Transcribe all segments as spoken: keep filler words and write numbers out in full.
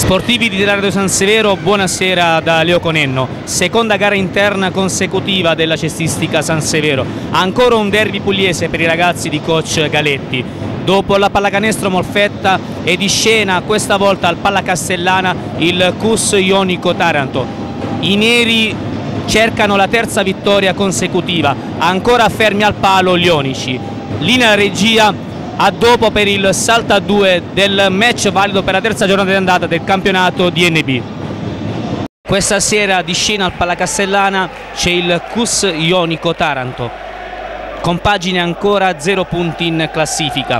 Sportivi di Radio San Severo, buonasera da Leo Conenno. Seconda gara interna consecutiva della cestistica San Severo. Ancora un derby pugliese per i ragazzi di coach Galetti. Dopo la pallacanestro Molfetta è di scena questa volta al Palla Castellana il C U S Ionico Taranto. I neri cercano la terza vittoria consecutiva, ancora fermi al palo gli ionici. Linea regia a dopo per il salto a due del match valido per la terza giornata di andata del campionato D N B. Questa sera di scena al Palla Castellana c'è il C U S Ionico Taranto, compagine ancora zero punti in classifica.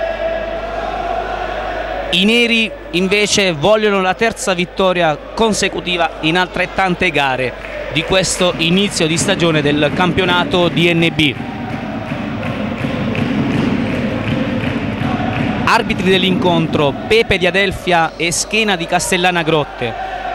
I neri invece vogliono la terza vittoria consecutiva in altrettante gare di questo inizio di stagione del campionato D N B. Arbitri dell'incontro Pepe di Adelfia e Schena di Castellana Grotte.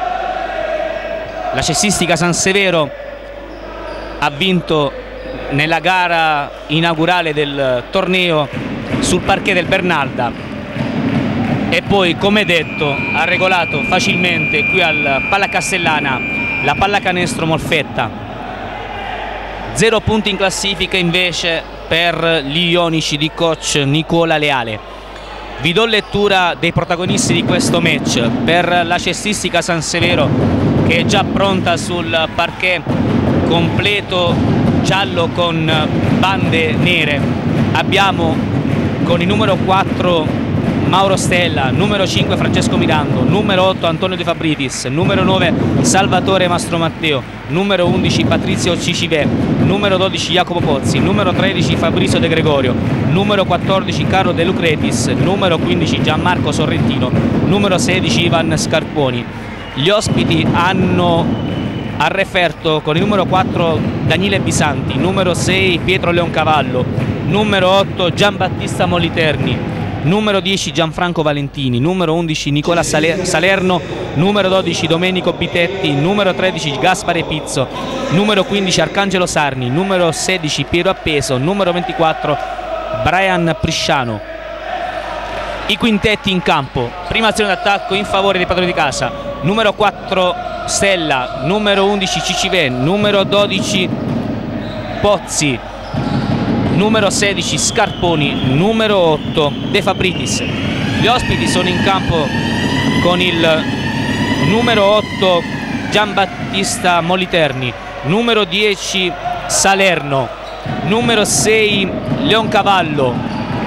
La cestistica San Severo ha vinto nella gara inaugurale del torneo sul parquet del Bernalda e poi, come detto, ha regolato facilmente qui al Palla Castellana la pallacanestro Molfetta. Zero punti in classifica invece per gli ionici di coach Nicola Leale. Vi do lettura dei protagonisti di questo match. Per la cestistica San Severo, che è già pronta sul parquet completo giallo con bande nere, abbiamo con il numero quattro Mauro Stella, numero cinque Francesco Mirando, numero otto Antonio De Fabritis, numero nove Salvatore Mastro Matteo, numero undici Patrizio Cicivè, numero dodici Jacopo Pozzi, numero tredici Fabrizio De Gregorio, numero quattordici Carlo De Lucretis, numero quindici Gianmarco Sorrentino, numero sedici Ivan Scarponi. Gli ospiti hanno al referto con il numero quattro Daniele Bisanti, numero sei Pietro Leoncavallo, numero otto Giambattista Moliterni, numero dieci Gianfranco Valentini, numero undici Nicola Salerno, numero dodici Domenico Bitetti, numero tredici Gaspare Pizzo, numero quindici Arcangelo Sarni, numero sedici Piero Appeso, numero ventiquattro Brian Prisciano. I quintetti in campo: prima azione d'attacco in favore dei padroni di casa, numero quattro Stella, numero undici Cicivè, numero dodici Pozzi, numero sedici Scarponi, numero otto De Fabritis. Gli ospiti sono in campo con il numero otto Giambattista Moliterni, numero dieci Salerno, numero sei Leoncavallo,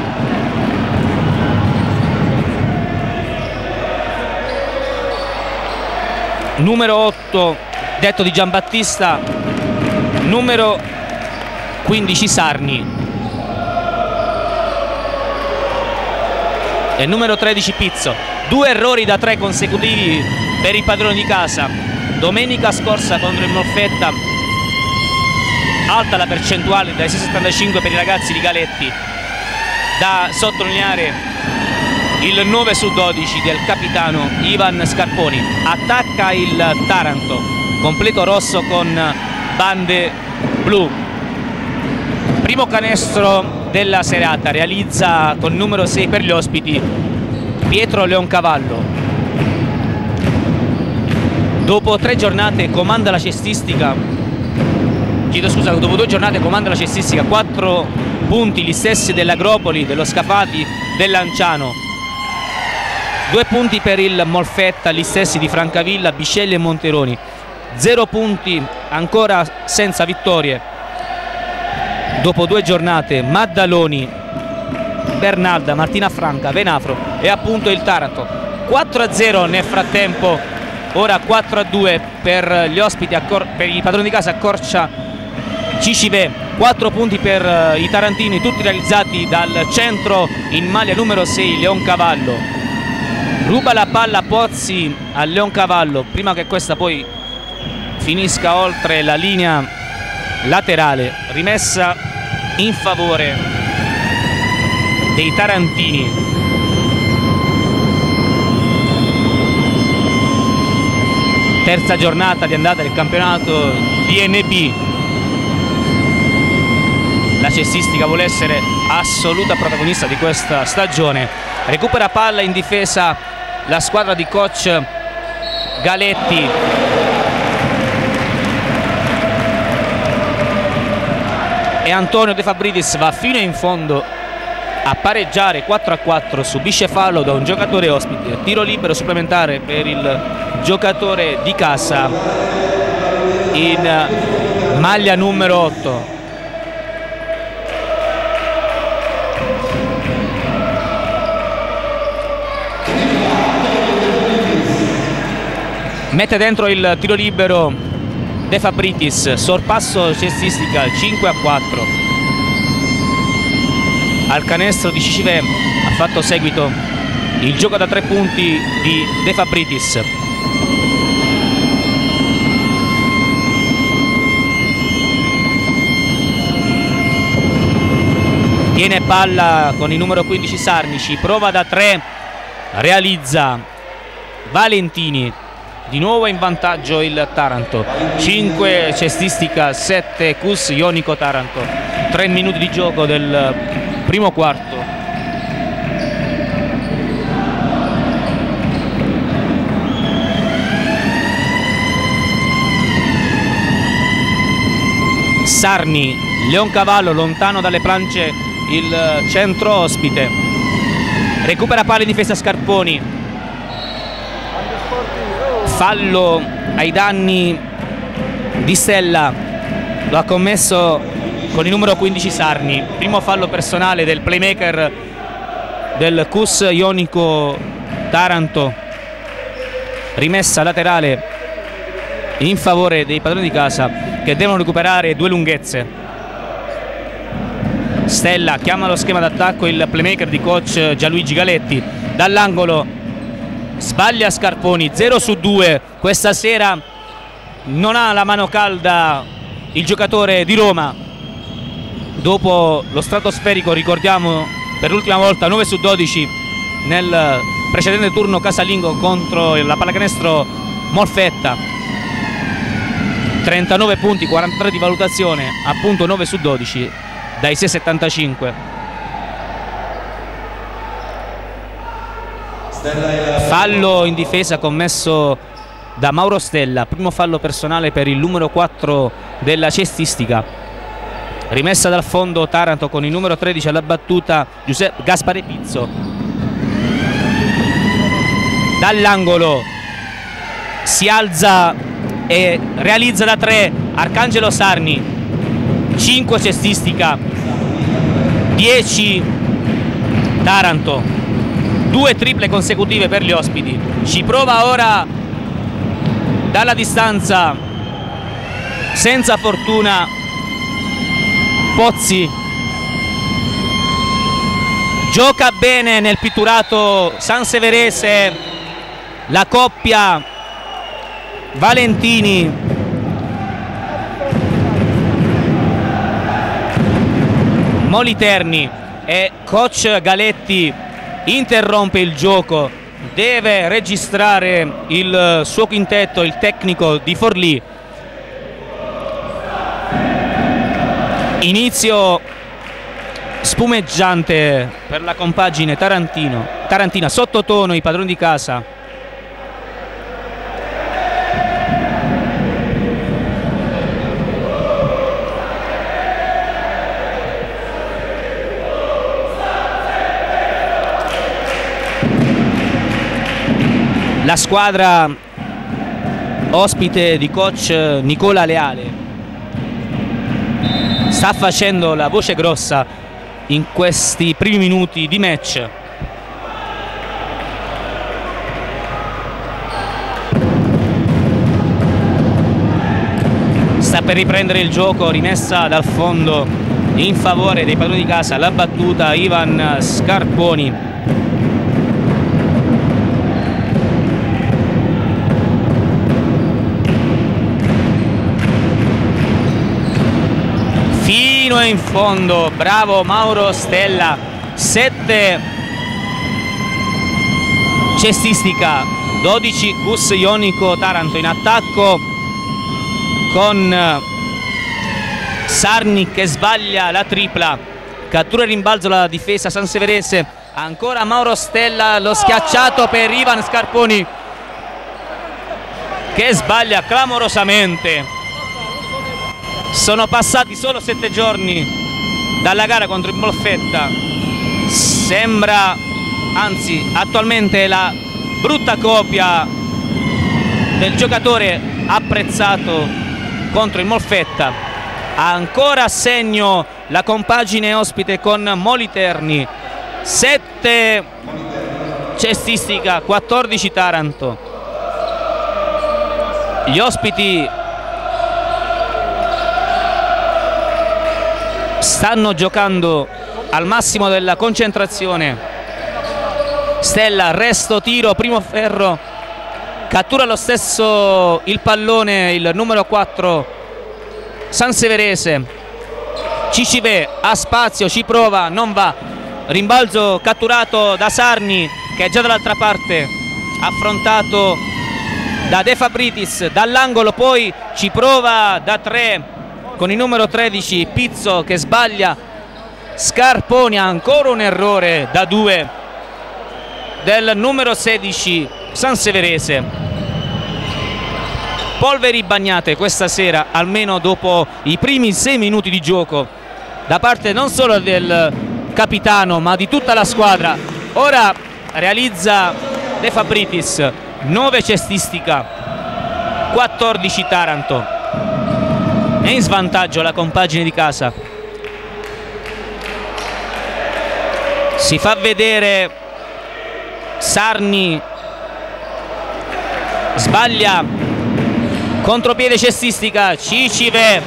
numero otto detto di Giambattista, numero quindici Sarni e numero tredici Pizzo. Due errori da tre consecutivi per i padroni di casa. Domenica scorsa contro il Molfetta alta la percentuale dai sei virgola settantacinque per i ragazzi di Galetti. Da sottolineare il nove su dodici del capitano Ivan Scarponi. Attacca il Taranto, completo rosso con bande blu. Primo canestro della serata realizza con il numero sei per gli ospiti Pietro Leoncavallo. Dopo tre giornate comanda la cestistica, chiedo scusa, dopo due giornate comanda la cestistica, quattro punti gli stessi dell'Agropoli, dello Scafati, del Lanciano, due punti per il Molfetta, gli stessi di Francavilla, Biscelli e Monteroni, zero punti ancora senza vittorie dopo due giornate Maddaloni, Bernalda, Martina Franca, Venafro e appunto il Taranto. Quattro a zero nel frattempo, ora quattro a due per gli ospiti, per i padroni di casa Corcia Cicivè. Quattro punti per i tarantini, tutti realizzati dal centro in maglia numero sei Leoncavallo. Ruba la palla Pozzi a Leoncavallo prima che questa poi finisca oltre la linea laterale, rimessa in favore dei tarantini. Terza giornata di andata del campionato D N B. La cestistica vuole essere assoluta protagonista di questa stagione. Recupera palla in difesa la squadra di coach Galetti. E Antonio De Fabridis va fino in fondo a pareggiare. Quattro a quattro, subisce fallo da un giocatore ospite, tiro libero supplementare per il giocatore di casa in maglia numero otto. Mette dentro il tiro libero De Fabridis, sorpasso cestistica, cinque a quattro. Al canestro di Cicive ha fatto seguito il gioco da tre punti di De Fabridis. Tiene palla con il numero quindici Sarnici, prova da tre, realizza Valentini. Di nuovo in vantaggio il Taranto, cinque cestistica, sette Cus Ionico Taranto. tre minuti di gioco del primo quarto. Sarni, Leoncavallo lontano dalle planche il centro ospite, recupera palla in difesa Scarponi. Fallo ai danni di Stella, lo ha commesso con il numero quindici Sarni. Primo fallo personale del playmaker del Cus Ionico Taranto. Rimessa laterale in favore dei padroni di casa, che devono recuperare due lunghezze. Stella chiama lo schema d'attacco il playmaker di coach Gianluigi Galetti. Dall'angolo sbaglia Scarponi, zero su due. Questa sera non ha la mano calda il giocatore di Roma. Dopo lo stratosferico, ricordiamo per l'ultima volta nove su dodici nel precedente turno casalingo contro la pallacanestro Molfetta. trentanove punti, quarantatré di valutazione, appunto nove su dodici dai sei settantacinque. Fallo in difesa commesso da Mauro Stella, primo fallo personale per il numero quattro della cestistica. Rimessa dal fondo Taranto con il numero tredici alla battuta Giuseppe Gaspare Pizzo. Dall'angolo si alza e realizza da tre Arcangelo Sarni, cinque cestistica, dieci Taranto, due triple consecutive per gli ospiti. Ci prova ora dalla distanza, senza fortuna, Pozzi. Gioca bene nel pitturato sanseverese la coppia Valentini. Moliterni, e coach Galetti interrompe il gioco, deve registrare il suo quintetto, il tecnico di Forlì. Inizio spumeggiante per la compagine Tarantino, Tarantina, sottotono i padroni di casa. La squadra ospite di coach Nicola Leale sta facendo la voce grossa in questi primi minuti di match. Sta per riprendere il gioco, rimessa dal fondo in favore dei padroni di casa, la battuta Ivan Scarponi. Fino in fondo, bravo Mauro Stella. Sette cestistica, dodici Cus Ionico Taranto. In attacco con Sarni che sbaglia la tripla, cattura e rimbalzo la difesa sanseverese Ancora Mauro Stella, lo schiacciato per Ivan Scarponi che sbaglia clamorosamente. Sono passati solo sette giorni dalla gara contro il Molfetta. Sembra, anzi attualmente è la brutta copia del giocatore apprezzato contro il Molfetta. Ancora a segno la compagine ospite con Moliterni, sette cestistica, quattordici Taranto. Gli ospiti stanno giocando al massimo della concentrazione. Stella, resto, tiro, primo ferro, cattura lo stesso il pallone il numero quattro Sanseverese. Cicive ha spazio, ci prova, non va, rimbalzo catturato da Sarni che è già dall'altra parte, affrontato da De Fabritis dall'angolo, poi ci prova da tre con il numero tredici Pizzo che sbaglia. Scarponi, ancora un errore da due del numero sedici Sanseverese. Polveri bagnate questa sera, almeno dopo i primi sei minuti di gioco, da parte non solo del capitano ma di tutta la squadra. Ora realizza De Fabritis, nove cestistica, quattordici Taranto. È in svantaggio la compagine di casa. Si fa vedere Sarni, sbaglia, contropiede cestistica, Cicive,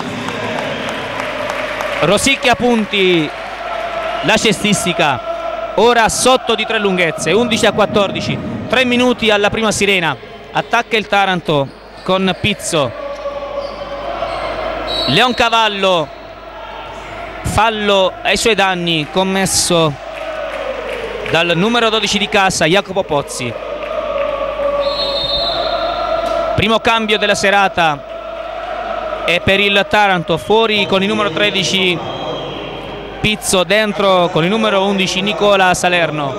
rosicchia punti la cestistica. Ora sotto di tre lunghezze, undici a quattordici, tre minuti alla prima sirena. Attacca il Taranto con Pizzo. Leoncavallo, fallo ai suoi danni commesso dal numero dodici di casa Jacopo Pozzi. Primo cambio della serata è per il Taranto, fuori con il numero tredici Pizzo, dentro con il numero undici Nicola Salerno.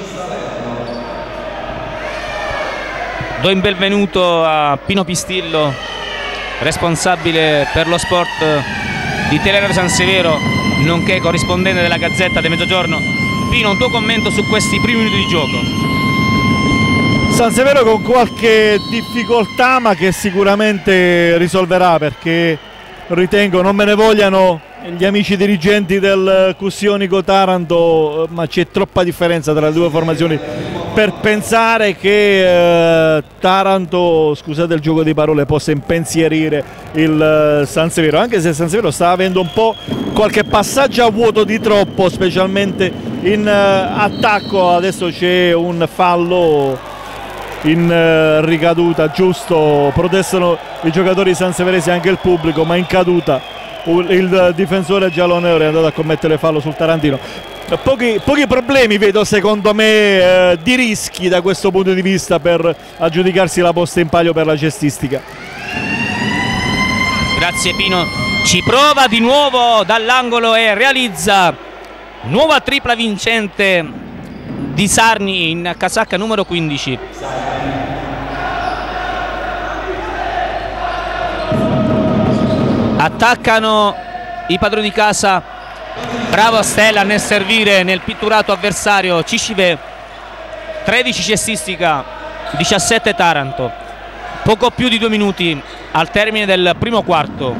Do il benvenuto a Pino Pistillo, responsabile per lo sport di Teleradio San Severo, nonché corrispondente della Gazzetta del Mezzogiorno. Pino, un tuo commento su questi primi minuti di gioco? San Severo con qualche difficoltà, ma che sicuramente risolverà, perché ritengo non me ne vogliano gli amici dirigenti del Cussionico Taranto, ma c'è troppa differenza tra le due formazioni per pensare che eh, Taranto, scusate il gioco di parole, possa impensierire il eh, San Severo, anche se San Severo sta avendo un po' qualche passaggio a vuoto di troppo, specialmente in eh, attacco. Adesso c'è un fallo in eh, ricaduta, giusto, protestano i giocatori sanseveresi, anche il pubblico, ma in caduta il difensore giallonero è andato a commettere fallo sul tarantino. Pochi, pochi problemi vedo, secondo me, eh, di rischi da questo punto di vista per aggiudicarsi la posta in palio per la cestistica. Grazie Pino, ci prova di nuovo dall'angolo e realizza nuova tripla vincente di Sarni in casacca numero quindici. Attaccano i padroni di casa, bravo Stella nel servire nel pitturato avversario. Cicive, tredici cestistica, diciassette Taranto. Poco più di due minuti al termine del primo quarto.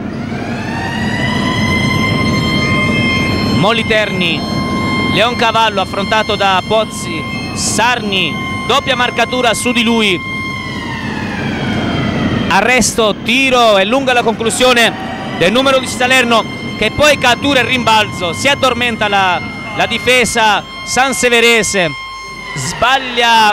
Moliterni, Leoncavallo affrontato da Pozzi, Sarni, doppia marcatura su di lui, arresto, tiro e lunga la conclusione del numero di Salerno, che poi cattura il rimbalzo, si addormenta la, la difesa sanseverese, sbaglia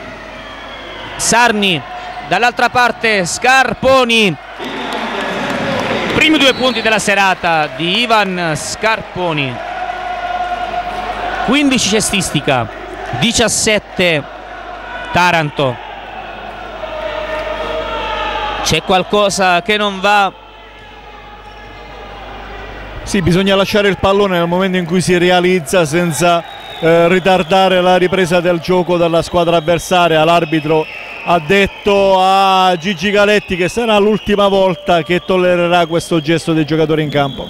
Sarni, dall'altra parte Scarponi. Primi due punti della serata di Ivan Scarponi, quindici cestistica, diciassette Taranto. C'è qualcosa che non va? Sì, bisogna lasciare il pallone nel momento in cui si realizza senza eh, ritardare la ripresa del gioco della squadra avversaria. L'arbitro ha detto a Gigi Galetti che sarà l'ultima volta che tollererà questo gesto dei giocatori in campo.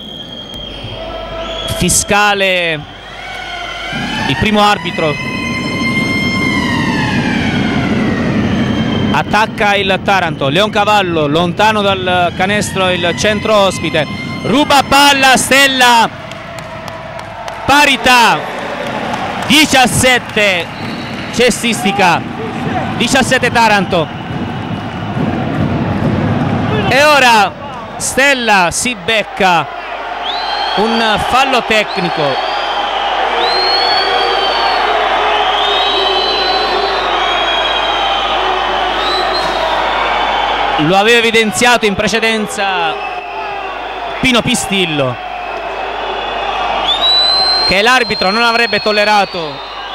Fiscale, il primo arbitro, attacca il Taranto. Leoncavallo lontano dal canestro, il centro ospite, ruba palla Stella, parità, diciassette cestistica, diciassette Taranto. E ora Stella si becca un fallo tecnico. Lo aveva evidenziato in precedenza Pino Pistillo, che l'arbitro non avrebbe tollerato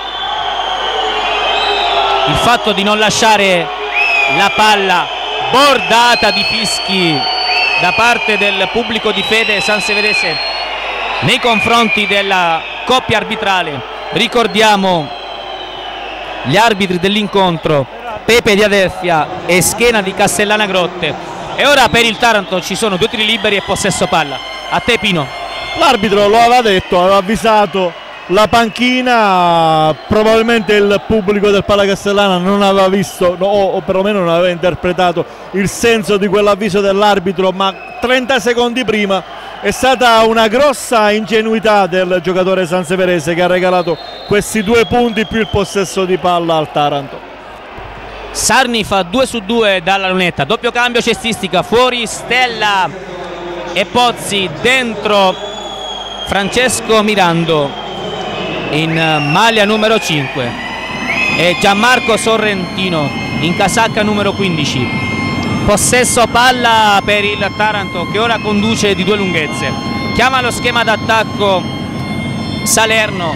il fatto di non lasciare la palla bordata di fischi da parte del pubblico di fede sanseverese nei confronti della coppia arbitrale. Ricordiamo gli arbitri dell'incontro: Pepe di Adelfia e Schena di Castellana Grotte. E ora per il Taranto ci sono due tiri liberi e possesso palla. A te Pino. L'arbitro lo aveva detto, aveva avvisato la panchina, probabilmente il pubblico del Palla Castellana non aveva visto no, o perlomeno non aveva interpretato il senso di quell'avviso dell'arbitro, ma trenta secondi prima è stata una grossa ingenuità del giocatore sanseverese che ha regalato questi due punti più il possesso di palla al Taranto. Sarni fa due su due dalla lunetta, doppio cambio, cestistica, fuori Stella e Pozzi, dentro Francesco Mirando in maglia numero cinque e Gianmarco Sorrentino in casacca numero quindici. Possesso palla per il Taranto che ora conduce di due lunghezze. Chiama lo schema d'attacco Salerno,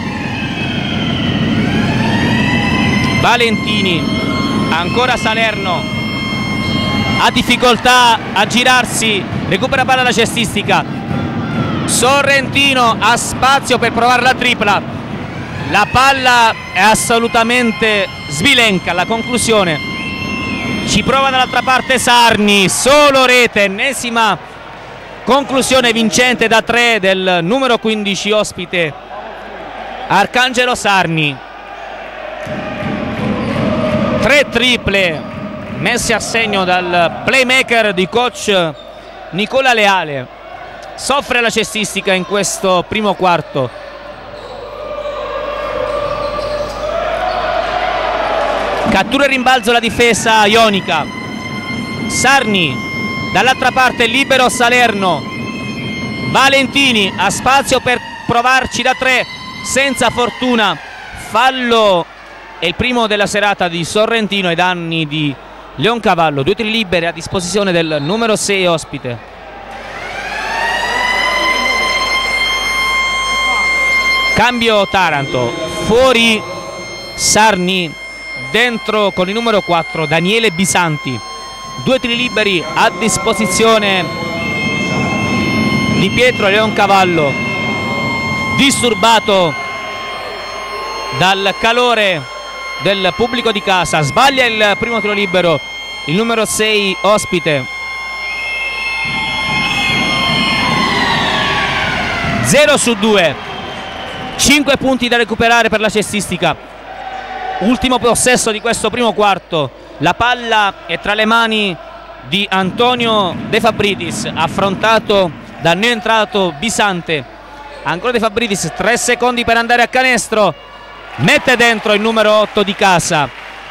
Valentini, ancora Salerno, ha difficoltà a girarsi, recupera palla la cestistica, Sorrentino ha spazio per provare la tripla, la palla è assolutamente sbilenca, la conclusione ci prova dall'altra parte Sarni, solo rete, ennesima conclusione vincente da tre del numero quindici ospite Arcangelo Sarni. Tre triple messe a segno dal playmaker di coach Nicola Leale. Soffre la cestistica in questo primo quarto. Cattura e rimbalzo la difesa ionica. Sarni dall'altra parte, libero Salerno. Valentini ha spazio per provarci da tre senza fortuna. Fallo è il primo della serata di Sorrentino ai danni di Leoncavallo. Due tiri liberi a disposizione del numero sei ospite. Cambio Taranto, fuori Sarni, dentro con il numero quattro Daniele Bisanti. Due tiri liberi a disposizione di Pietro Leoncavallo, disturbato dal calore del pubblico di casa. Sbaglia il primo tiro libero il numero sei ospite. Zero su due, cinque punti da recuperare per la cestistica. Ultimo possesso di questo primo quarto, la palla è tra le mani di Antonio De Fabritis, affrontato dal neoentrato Bisante. Ancora De Fabritis, tre secondi per andare a canestro, mette dentro il numero otto di casa.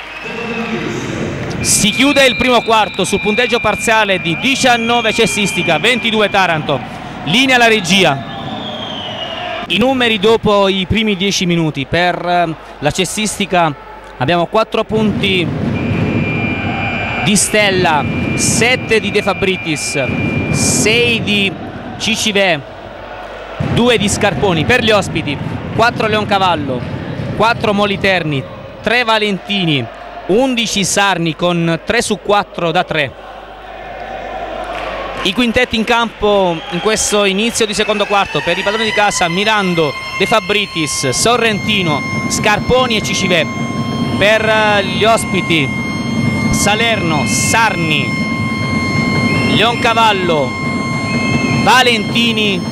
Si chiude il primo quarto sul punteggio parziale di diciannove cestistica, ventidue Taranto. Linea la regia. I numeri dopo i primi dieci minuti. Per la cestistica abbiamo quattro punti di Stella, sette di De Fabritis, sei di Cicivè, due di Scarponi. Per gli ospiti quattro Leoncavallo, quattro Moliterni, tre Valentini, undici Sarni con tre su quattro da tre. I quintetti in campo in questo inizio di secondo quarto: per i padroni di casa Mirando, De Fabritis, Sorrentino, Scarponi e Cicive. Per gli ospiti Salerno, Sarni, Leoncavallo, Valentini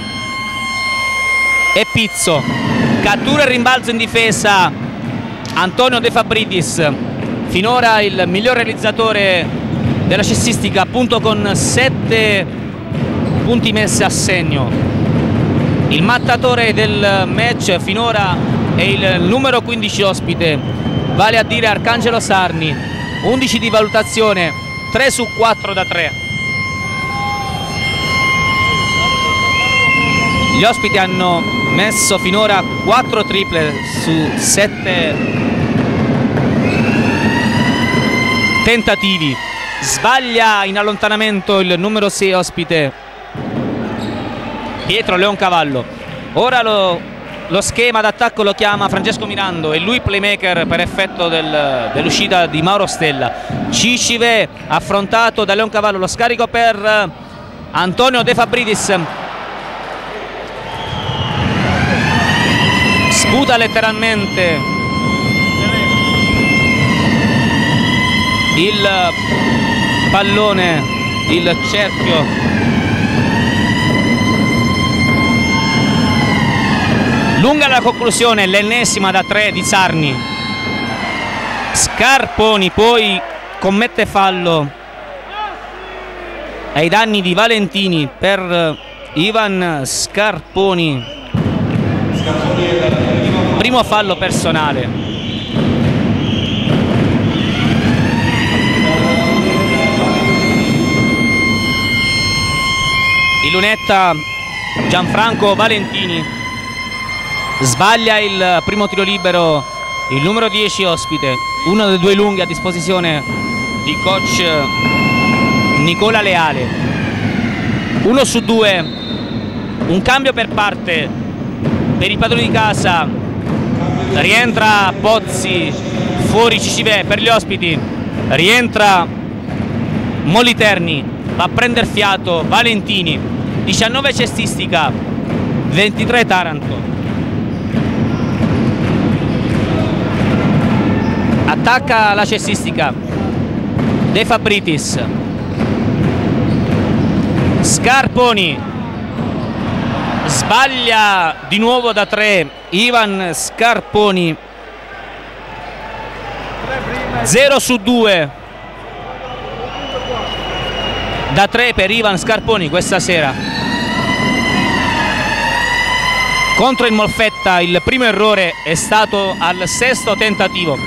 e Pizzo. Cattura e rimbalzo in difesa Antonio De Fabritis, finora il miglior realizzatore della cestistica, appunto con sette punti messi a segno. Il mattatore del match finora è il numero quindici ospite, vale a dire Arcangelo Sarni, undici di valutazione, tre su quattro da tre. Gli ospiti hanno messo finora quattro triple su sette tentativi. Sbaglia in allontanamento il numero sei ospite Pietro Leoncavallo. Ora lo, lo schema d'attacco lo chiama Francesco Mirando e lui playmaker per effetto del, dell'uscita di Mauro Stella. Cicive affrontato da Leoncavallo, lo scarico per Antonio De Fabritis, sputa letteralmente il pallone, il cerchio. Lunga la conclusione, l'ennesima da tre di Sarni. Scarponi poi commette fallo ai danni di Valentini per Ivan Scarponi, primo fallo personale. Il lunetta Gianfranco Valentini sbaglia il primo tiro libero, il numero dieci ospite, uno dei due lunghi a disposizione di coach Nicola Leale. Uno su due, un cambio per parte per i padroni di casa. Rientra Pozzi, fuori Cicive. Per gli ospiti rientra Moliterni, va a prendere fiato Valentini. Diciannove cestistica, ventitré Taranto. Attacca la cestistica De Fabritis, Scarponi, sbaglia di nuovo da tre Ivan Scarponi. Zero su due da tre per Ivan Scarponi questa sera. Contro il Molfetta il primo errore è stato al sesto tentativo.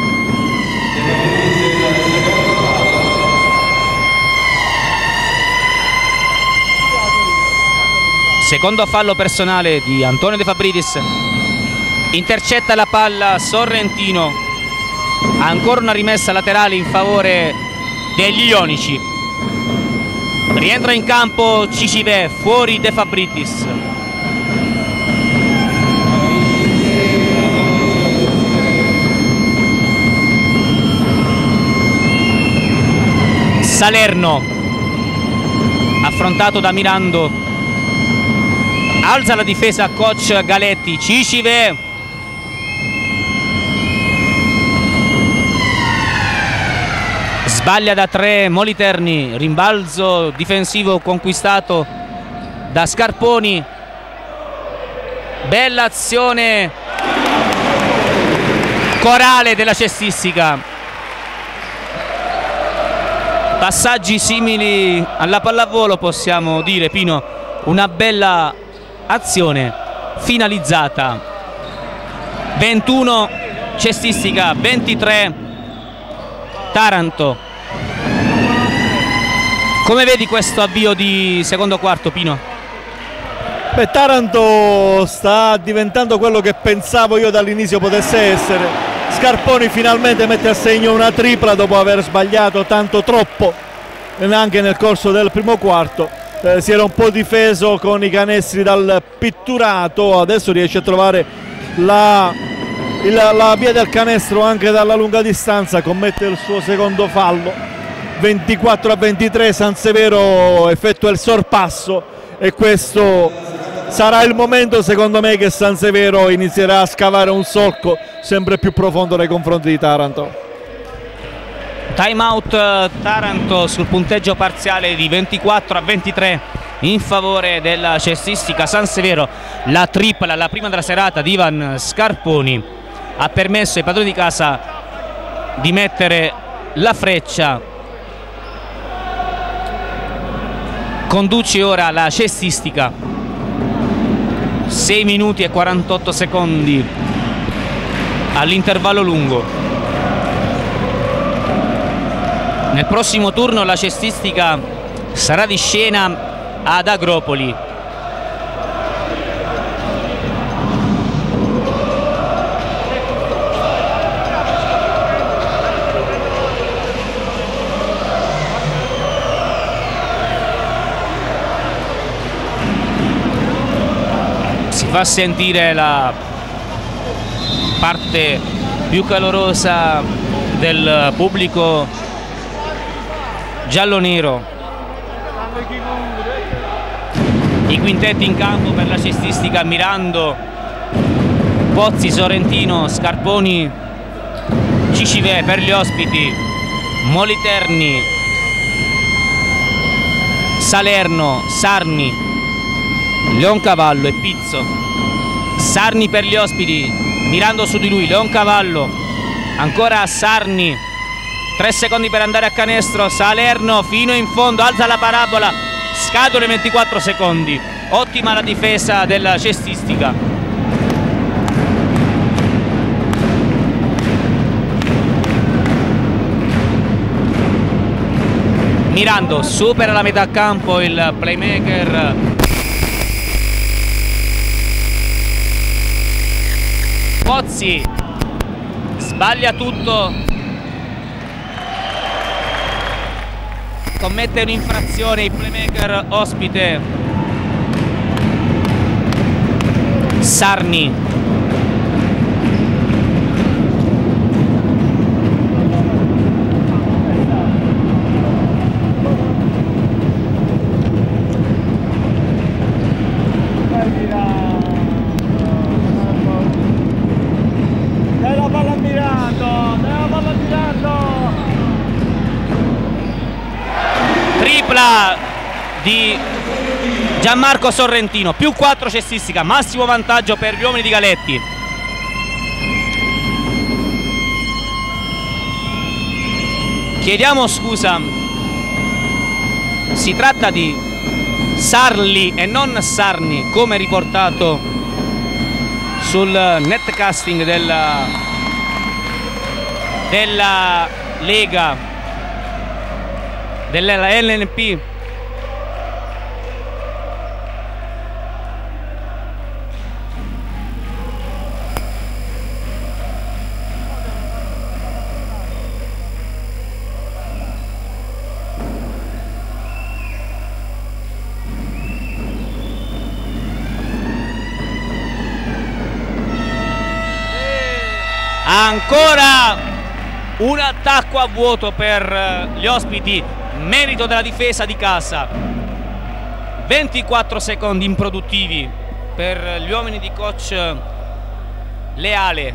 Secondo fallo personale di Antonio De Fabritis. Intercetta la palla Sorrentino. Ancora una rimessa laterale in favore degli ionici. Rientra in campo Cicive, fuori De Fabritis. Salerno, affrontato da Mirando, alza la difesa coach Galetti. Cicive, sbaglia da tre Moliterni, rimbalzo difensivo conquistato da Scarponi. Bella azione corale della cestistica. Passaggi simili alla pallavolo, possiamo dire, Pino. Una bella azione finalizzata. ventuno cestistica, ventitré Taranto. Come vedi questo avvio di secondo quarto, Pino? Beh, Taranto sta diventando quello che pensavo io dall'inizio potesse essere. Scarponi finalmente mette a segno una tripla dopo aver sbagliato tanto troppo anche nel corso del primo quarto. Eh, si era un po' difeso con i canestri dal pitturato, adesso riesce a trovare la, il, la via del canestro anche dalla lunga distanza, commette il suo secondo fallo. ventiquattro a ventitré San Severo effettua il sorpasso e questo sarà il momento secondo me che San Severo inizierà a scavare un solco sempre più profondo nei confronti di Taranto. Time out Taranto sul punteggio parziale di ventiquattro a ventitré in favore della cestistica San Severo. La tripla, la prima della serata di Ivan Scarponi, ha permesso ai padroni di casa di mettere la freccia. Conduce ora la cestistica, sei minuti e quarantotto secondi all'intervallo lungo. Nel prossimo turno la cestistica sarà di scena ad Agropoli. Si fa sentire la parte più calorosa del pubblico giallo-nero. I quintetti in campo per la cestistica: Mirando, Pozzi, Sorrentino, Scarponi, Cicivè. Per gli ospiti Moliterni, Salerno, Sarni, Leoncavallo e Pizzo. Sarni per gli ospiti, Mirando su di lui, Leoncavallo, ancora Sarni, tre secondi per andare a canestro, Salerno fino in fondo, alza la parabola, scadono i ventiquattro secondi. Ottima la difesa della cestistica. Mirando supera la metà campo il playmaker Pozzi, sbaglia tutto, commette un'infrazione il playmaker ospite Sarni. Tripla di Gianmarco Sorrentino, più quattro cestistica, massimo vantaggio per gli uomini di Galetti. Chiediamo scusa, si tratta di Sarli e non Sarni, come riportato sul netcasting della, della Lega, della L N P. Ancora un attacco a vuoto per gli ospiti, merito della difesa di casa. ventiquattro secondi improduttivi per gli uomini di coach Leale.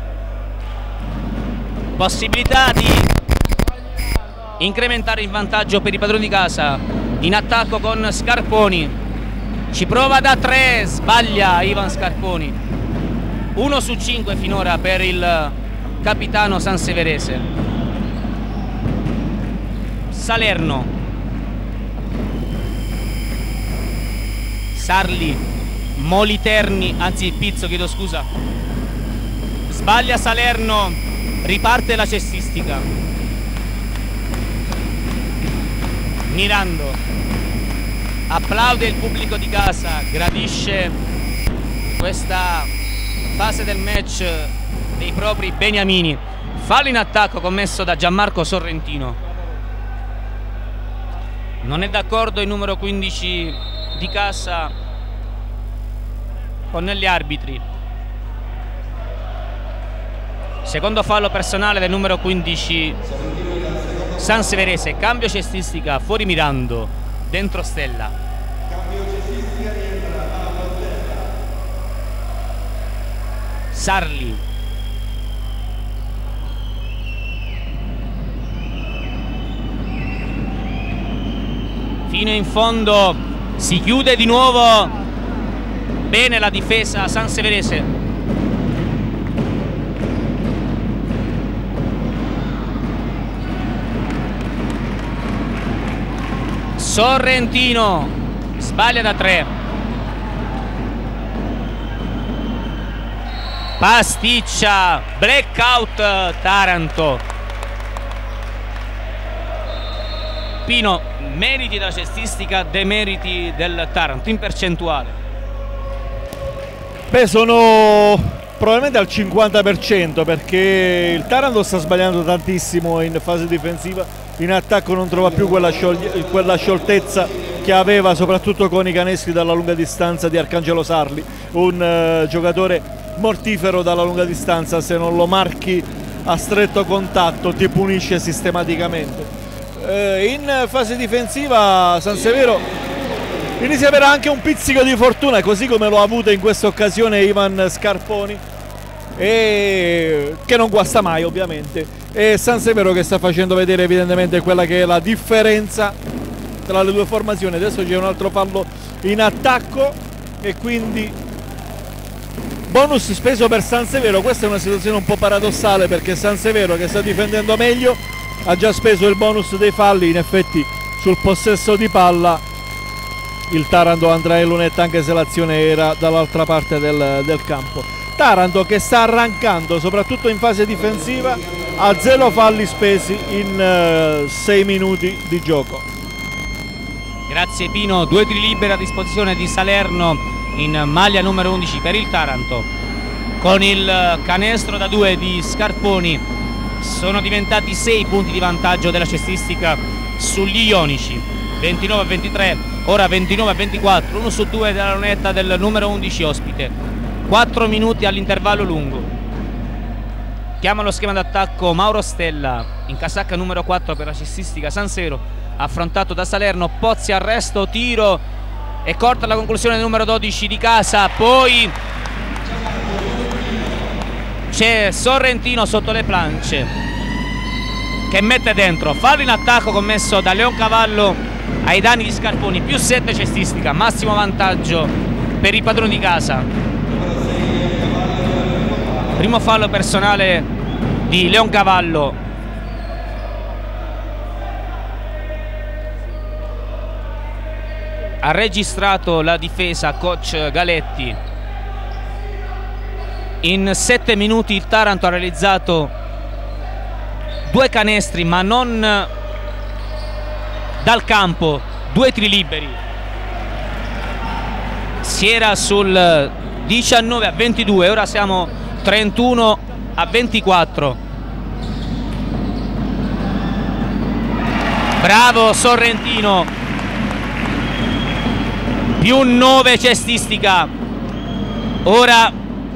Possibilità di incrementare il vantaggio per i padroni di casa. In attacco con Scarponi, ci prova da tre, sbaglia Ivan Scarponi. uno su cinque finora per il capitano sanseverese. Salerno, Sarli, Moliterni, anzi Pizzo, chiedo scusa, sbaglia Salerno, riparte la cestistica. Mirando applaude il pubblico di casa, gradisce questa fase del match dei propri beniamini. Fallo in attacco commesso da Gianmarco Sorrentino. Non è d'accordo il numero quindici di casa con gli arbitri. Secondo fallo personale del numero quindici Sanseverese. Cambio cestistica, fuori Mirando, dentro Stella. Sarli. Fino in fondo si chiude di nuovo bene la difesa sanseverese. Sorrentino sbaglia da tre. Pasticcia, blackout Taranto. Pino, meriti della cestistica, demeriti del Taranto in percentuale? Beh, sono probabilmente al cinquanta per cento, perché il Taranto sta sbagliando tantissimo in fase difensiva, in attacco non trova più quella, quella scioltezza che aveva soprattutto con i canestri dalla lunga distanza di Arcangelo Sarli, un uh, giocatore mortifero dalla lunga distanza. Se non lo marchi a stretto contatto ti punisce sistematicamente. In fase difensiva Sansevero inizia ad avere anche un pizzico di fortuna, così come l'ha avuto in questa occasione Ivan Scarponi, e che non guasta mai ovviamente, e Sansevero che sta facendo vedere evidentemente quella che è la differenza tra le due formazioni. Adesso c'è un altro fallo in attacco e quindi bonus speso per Sansevero. Questa è una situazione un po' paradossale, perché Sansevero, che sta difendendo meglio, ha già speso il bonus dei falli. In effetti sul possesso di palla il Taranto andrà in lunetta, anche se l'azione era dall'altra parte del, del campo. Taranto che sta arrancando soprattutto in fase difensiva, a zero falli spesi in sei uh, minuti di gioco. Grazie Pino. Due tiri liberi a disposizione di Salerno in maglia numero undici per il Taranto. Con il canestro da due di Scarponi sono diventati sei punti di vantaggio della cestistica sugli ionici. Ventinove a ventitré, ora ventinove a ventiquattro, uno su due della lunetta del numero undici ospite. quattro minuti all'intervallo lungo. Chiama lo schema d'attacco Mauro Stella in casacca numero quattro per la cestistica Sansevero, affrontato da Salerno. Pozzi arresto, tiro e corta la conclusione del numero dodici di casa. Poi c'è Sorrentino sotto le planche che mette dentro. Fallo in attacco commesso da Leoncavallo ai danni di Scarponi. Più sette cestistica, massimo vantaggio per i padroni di casa. Primo fallo personale di Leoncavallo. Ha registrato la difesa coach Galetti. In sette minuti il Taranto ha realizzato due canestri, ma non dal campo, due tiri liberi. Si era sul diciannove a ventidue, ora siamo trentuno a ventiquattro. Bravo Sorrentino, più nove cestistica, ora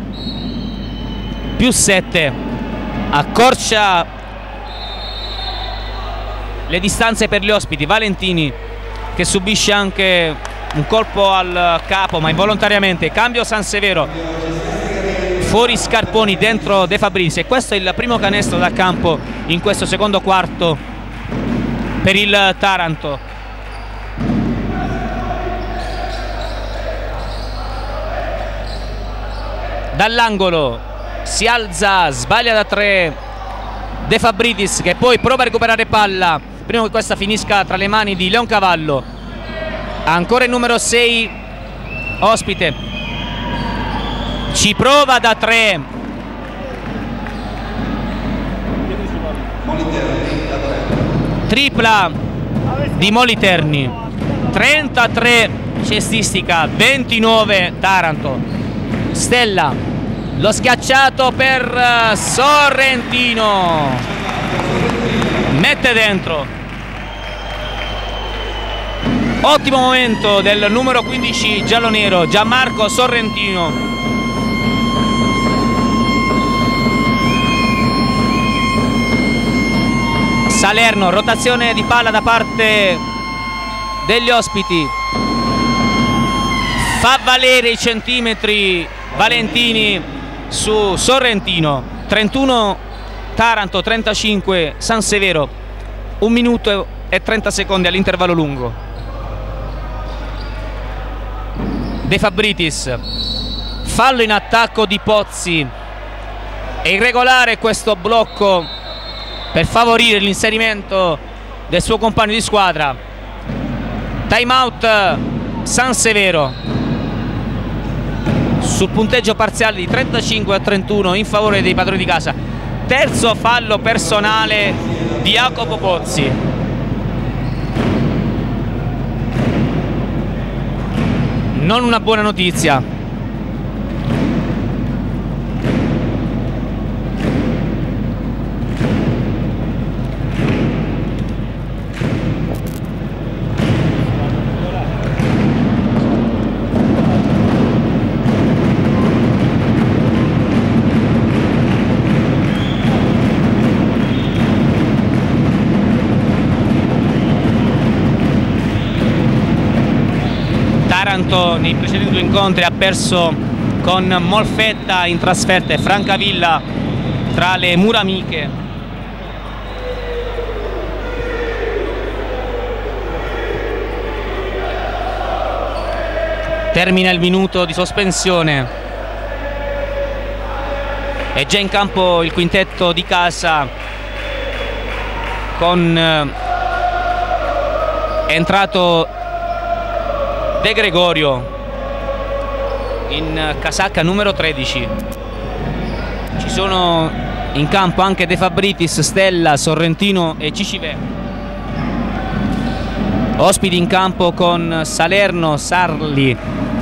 più sette, accorcia le distanze per gli ospiti. Valentini che subisce anche un colpo al capo, ma involontariamente. Cambio Sansevero, fuori Scarponi, dentro De Fabris, e questo è il primo canestro da campo in questo secondo quarto per il Taranto. Dall'angolo si alza, sbaglia da tre De Fabridis, che poi prova a recuperare palla prima che questa finisca tra le mani di Leoncavallo. Ancora il numero sei ospite, ci prova da tre, tripla di Moliterni. Trentatré cestistica, ventinove Taranto. Stella, lo schiacciato per Sorrentino, mette dentro. Ottimo momento del numero quindici giallonero Gianmarco Sorrentino. Salerno, rotazione di palla da parte degli ospiti, fa valere i centimetri Valentini su Sorrentino. Trentuno Taranto, trentacinque San Severo, un minuto e trenta secondi all'intervallo lungo. De Fabritis, fallo in attacco di Pozzi, è irregolare questo blocco per favorire l'inserimento del suo compagno di squadra. Time out San Severo sul punteggio parziale di trentacinque a trentuno in favore dei padroni di casa. Terzo fallo personale di Jacopo Pozzi. Non una buona notizia. Taranto nei precedenti due incontri ha perso con Molfetta in trasferta e Francavilla tra le mura amiche. Termina il minuto di sospensione. È già in campo il quintetto di casa con è entrato De Gregorio in casacca numero tredici. Ci sono in campo anche De Fabritis, Stella, Sorrentino e Cicivè. Ospiti in campo con Salerno, Sarli,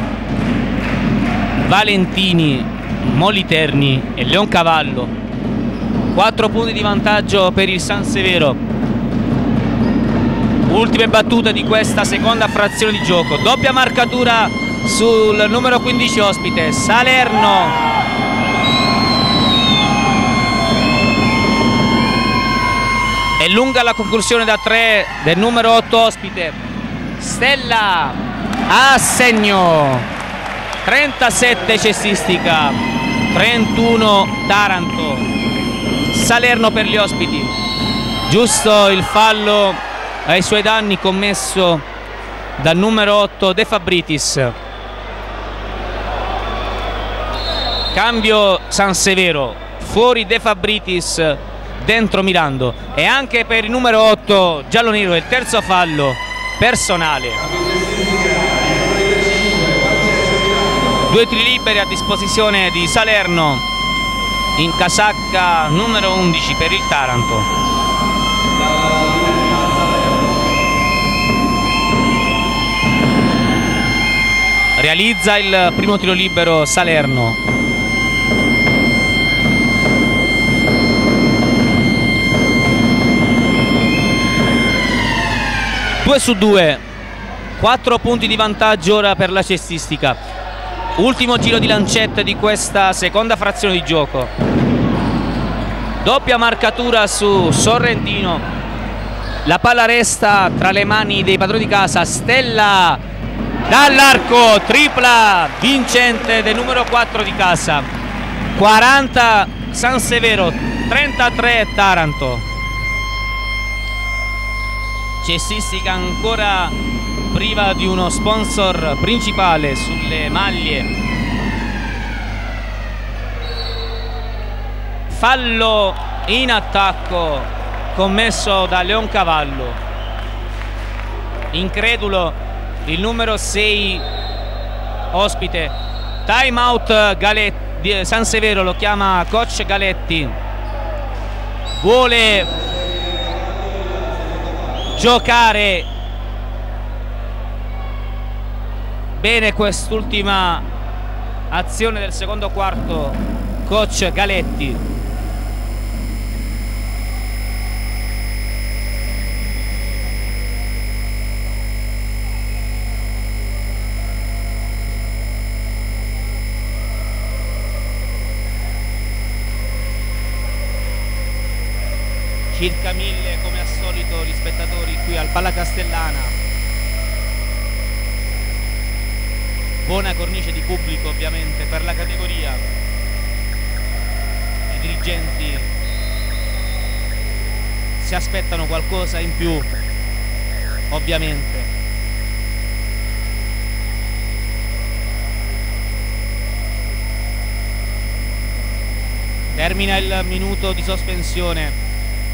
Valentini, Moliterni e Leoncavallo. Quattro punti di vantaggio per il San Severo. Ultime battute di questa seconda frazione di gioco. Doppia marcatura sul numero quindici ospite, Salerno. È lunga la conclusione da tre del numero otto ospite, Stella a segno. trentasette cestistica, trentuno Taranto. Salerno per gli ospiti. Giusto il fallo ai suoi danni commesso dal numero otto De Fabritis. Cambio San Severo, fuori De Fabritis, dentro Mirando. E anche per il numero otto giallonero il terzo fallo personale. Due tiri liberi a disposizione di Salerno in casacca numero undici per il Taranto. Realizza il primo tiro libero Salerno. due su due, quattro punti di vantaggio ora per la cestistica. Ultimo giro di lancette di questa seconda frazione di gioco. Doppia marcatura su Sorrentino. La palla resta tra le mani dei padroni di casa. Stella dall'arco, tripla vincente del numero quattro di casa. quaranta San Severo, trentatré Taranto. Cestistica ancora priva di uno sponsor principale sulle maglie. Fallo in attacco commesso da Leoncavallo. Incredulo il numero sei ospite. Time out Galetti, San Severo lo chiama coach Galetti. Vuole giocare bene quest'ultima azione del secondo quarto coach Galetti. circa mille come al solito gli spettatori qui al Palla Castellana. Buona cornice di pubblico ovviamente per la categoria. I dirigenti si aspettano qualcosa in più ovviamente. Termina il minuto di sospensione.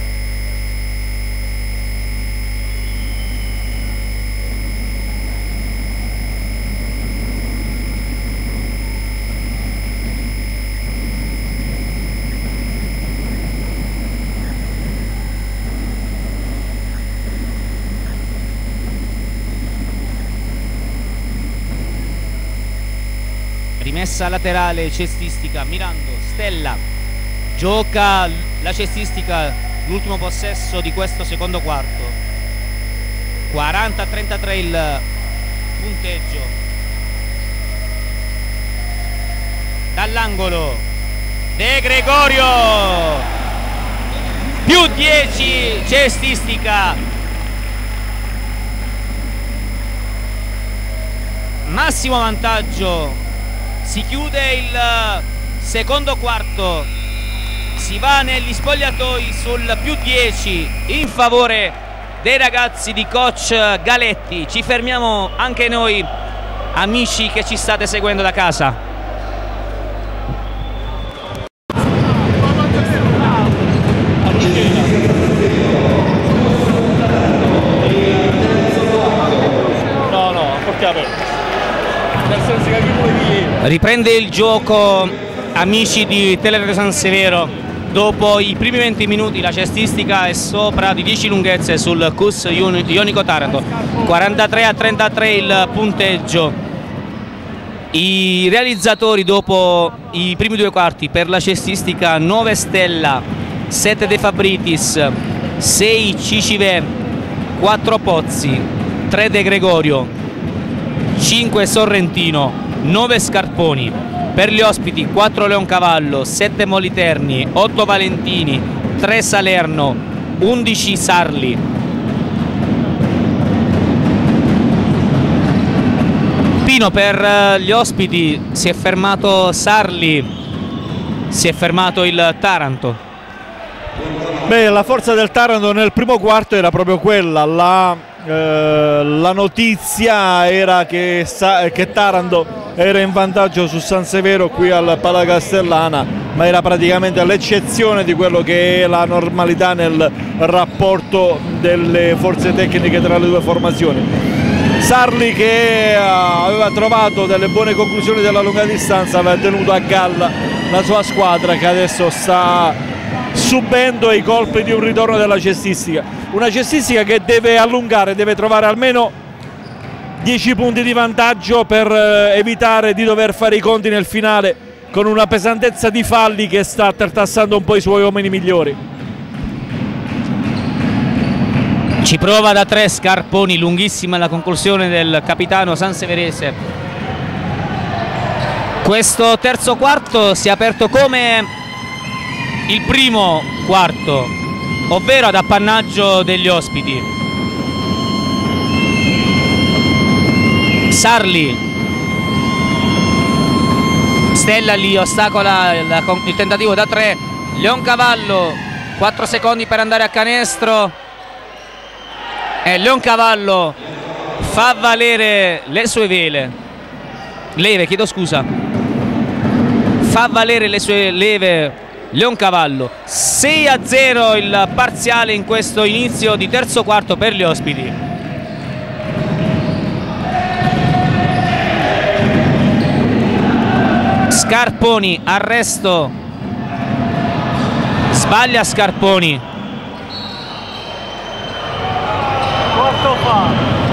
Rimessa laterale cestistica, Mirando, Stella. Gioca la cestistica, l'ultimo possesso di questo secondo quarto. quaranta a trentatré il punteggio. Dall'angolo De Gregorio, più dieci cestistica. Massimo vantaggio. Si chiude il secondo quarto. Si va negli spogliatoi sul più dieci in favore dei ragazzi di coach Galetti. Ci fermiamo anche noi, amici che ci state seguendo da casa. No, no, portiamo. Riprende il gioco, amici di Teleradio San Severo. Dopo i primi venti minuti la cestistica è sopra di dieci lunghezze sul C U S Ionico Taranto. quarantatré a trentatré il punteggio. I realizzatori dopo i primi due quarti per la cestistica: nove Stella, sette De Fabritis, sei Cicive, quattro Pozzi, tre De Gregorio, cinque Sorrentino, nove Scarponi. Per gli ospiti quattro Leoncavallo, sette Moliterni, otto Valentini, tre Salerno, undici Sarli. Pino, per gli ospiti si è fermato Sarli, si è fermato il Taranto. Beh, la forza del Taranto nel primo quarto era proprio quella, la, eh, la notizia era che, che Taranto era in vantaggio su San Severo qui al Palla Castellana, ma era praticamente l'eccezione di quello che è la normalità nel rapporto delle forze tecniche tra le due formazioni. Sarli, che aveva trovato delle buone conclusioni della lunga distanza, aveva tenuto a galla la sua squadra, che adesso sta subendo i colpi di un ritorno della cestistica. Una cestistica che deve allungare, deve trovare almeno dieci punti di vantaggio per evitare di dover fare i conti nel finale con una pesantezza di falli che sta tartassando un po' i suoi uomini migliori. Ci prova da tre Scarponi, lunghissima la conclusione del capitano sanseverese. Questo terzo quarto si è aperto come il primo quarto, ovvero ad appannaggio degli ospiti. Sarli, Stella lì ostacola il, il tentativo da tre. Leoncavallo, quattro secondi per andare a canestro e Leoncavallo fa valere le sue vele leve, chiedo scusa fa valere le sue leve Leoncavallo. Sei a zero il parziale in questo inizio di terzo quarto per gli ospiti. Scarponi, arresto, sbaglia Scarponi. Quarto fallo.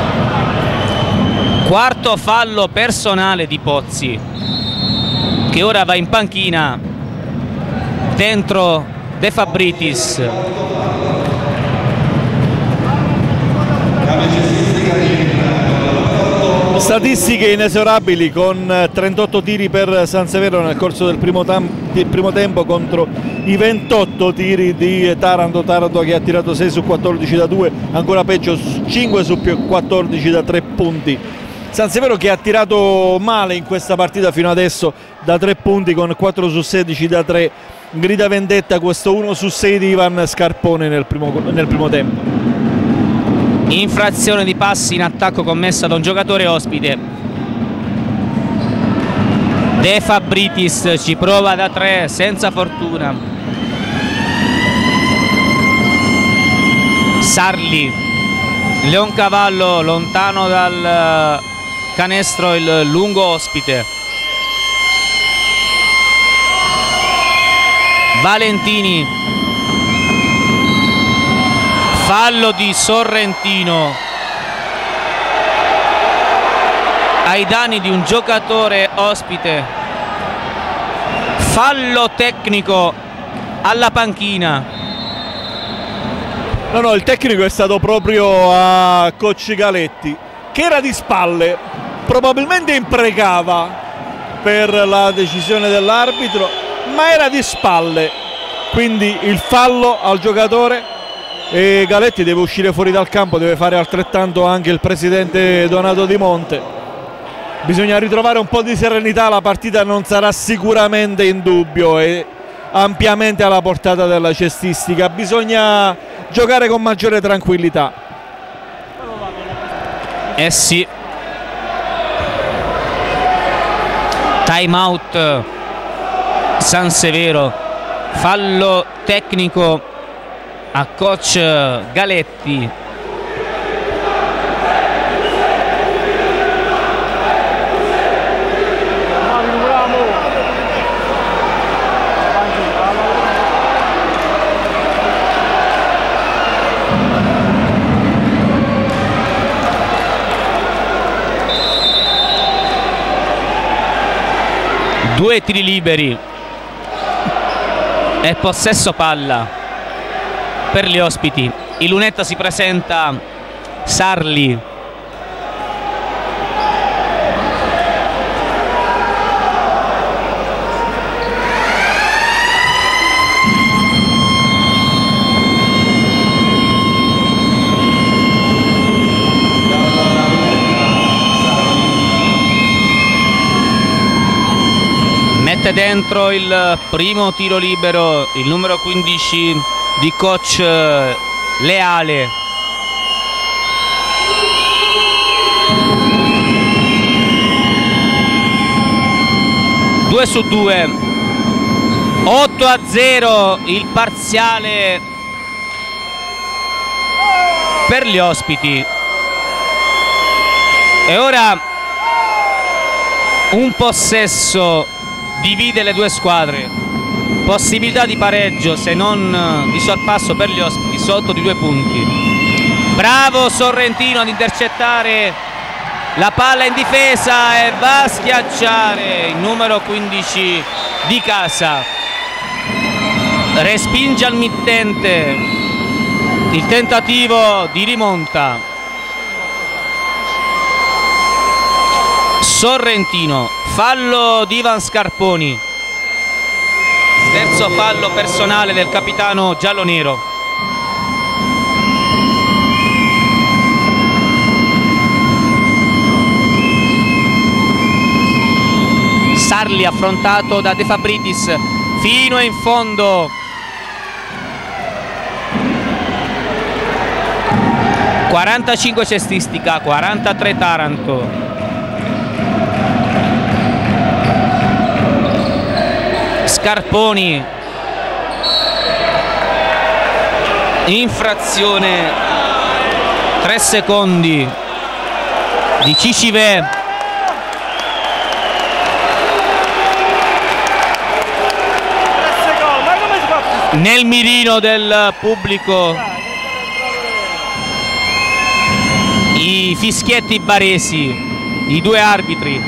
Quarto fallo personale di Pozzi, che ora va in panchina dentro De Fabritis. Statistiche inesorabili, con trentotto tiri per San Severo nel corso del primo, del primo tempo contro i ventotto tiri di Taranto. Taranto che ha tirato sei su quattordici da due, ancora peggio cinque su quattordici da tre punti. San Severo che ha tirato male in questa partita fino adesso da tre punti, con quattro su sedici da tre. Grida vendetta questo uno su sei di Ivan Scarpone nel primo, nel primo tempo. Infrazione di passi in attacco commessa da un giocatore ospite. De Fabritis ci prova da tre senza fortuna. Sarli, Leoncavallo lontano dal canestro, il lungo ospite. Valentini, fallo di Sorrentino ai danni di un giocatore ospite, fallo tecnico alla panchina. No, no, il tecnico è stato proprio a coach Galetti, che era di spalle, probabilmente imprecava per la decisione dell'arbitro, ma era di spalle, quindi il fallo al giocatore. E Galetti deve uscire fuori dal campo, deve fare altrettanto anche il presidente Donato Di Monte. Bisogna ritrovare un po' di serenità, la partita non sarà sicuramente in dubbio e ampiamente alla portata della cestistica, bisogna giocare con maggiore tranquillità. Eh sì, time out San Severo, fallo tecnico a coach Galetti. Due tiri liberi e possesso palla per gli ospiti. In lunetta si presenta Sarli. Mette dentro il primo tiro libero il numero quindici di coach Leale. due su due, otto a zero il parziale per gli ospiti. E ora un possesso divide le due squadre, possibilità di pareggio se non di sorpasso per gli ospiti sotto di due punti. Bravo Sorrentino ad intercettare la palla in difesa e va a schiacciare il numero quindici di casa. Respinge al mittente il tentativo di rimonta. Sorrentino, fallo di Ivan Scarponi, terzo fallo personale del capitano giallonero. Sarli affrontato da De Fabritis fino in fondo. quarantacinque cestistica, quarantatré Taranto. Scarponi, infrazione, tre secondi di Cicive. Nel mirino del pubblico i fischietti baresi, i due arbitri.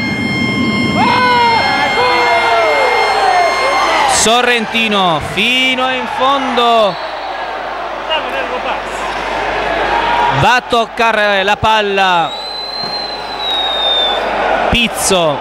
Sorrentino fino in fondo, va a toccare la palla Pizzo,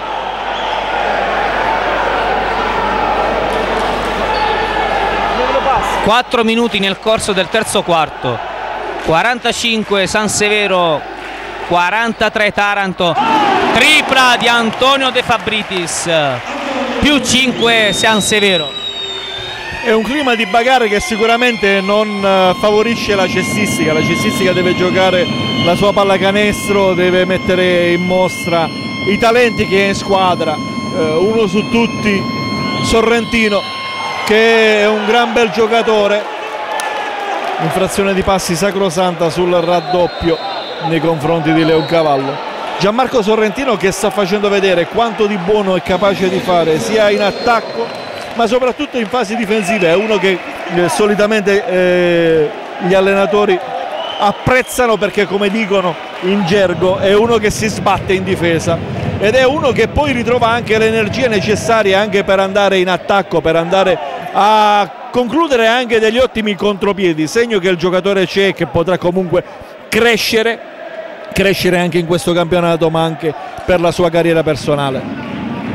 quattro minuti nel corso del terzo quarto, quarantacinque San Severo, quarantatré Taranto, tripla di Antonio De Fabritis, più cinque San Severo. È un clima di bagarre che sicuramente non favorisce la cestistica. La cestistica deve giocare la sua pallacanestro, deve mettere in mostra i talenti che è in squadra, eh, uno su tutti Sorrentino, che è un gran bel giocatore. Infrazione di passi sacrosanta sul raddoppio nei confronti di Leoncavallo. Gianmarco Sorrentino che sta facendo vedere quanto di buono è capace di fare sia in attacco ma soprattutto in fasi difensive. È uno che eh, solitamente eh, gli allenatori apprezzano perché, come dicono in gergo, è uno che si sbatte in difesa ed è uno che poi ritrova anche le energie necessarie anche per andare in attacco, per andare a concludere anche degli ottimi contropiedi, segno che il giocatore c'è e che potrà comunque crescere crescere anche in questo campionato ma anche per la sua carriera personale.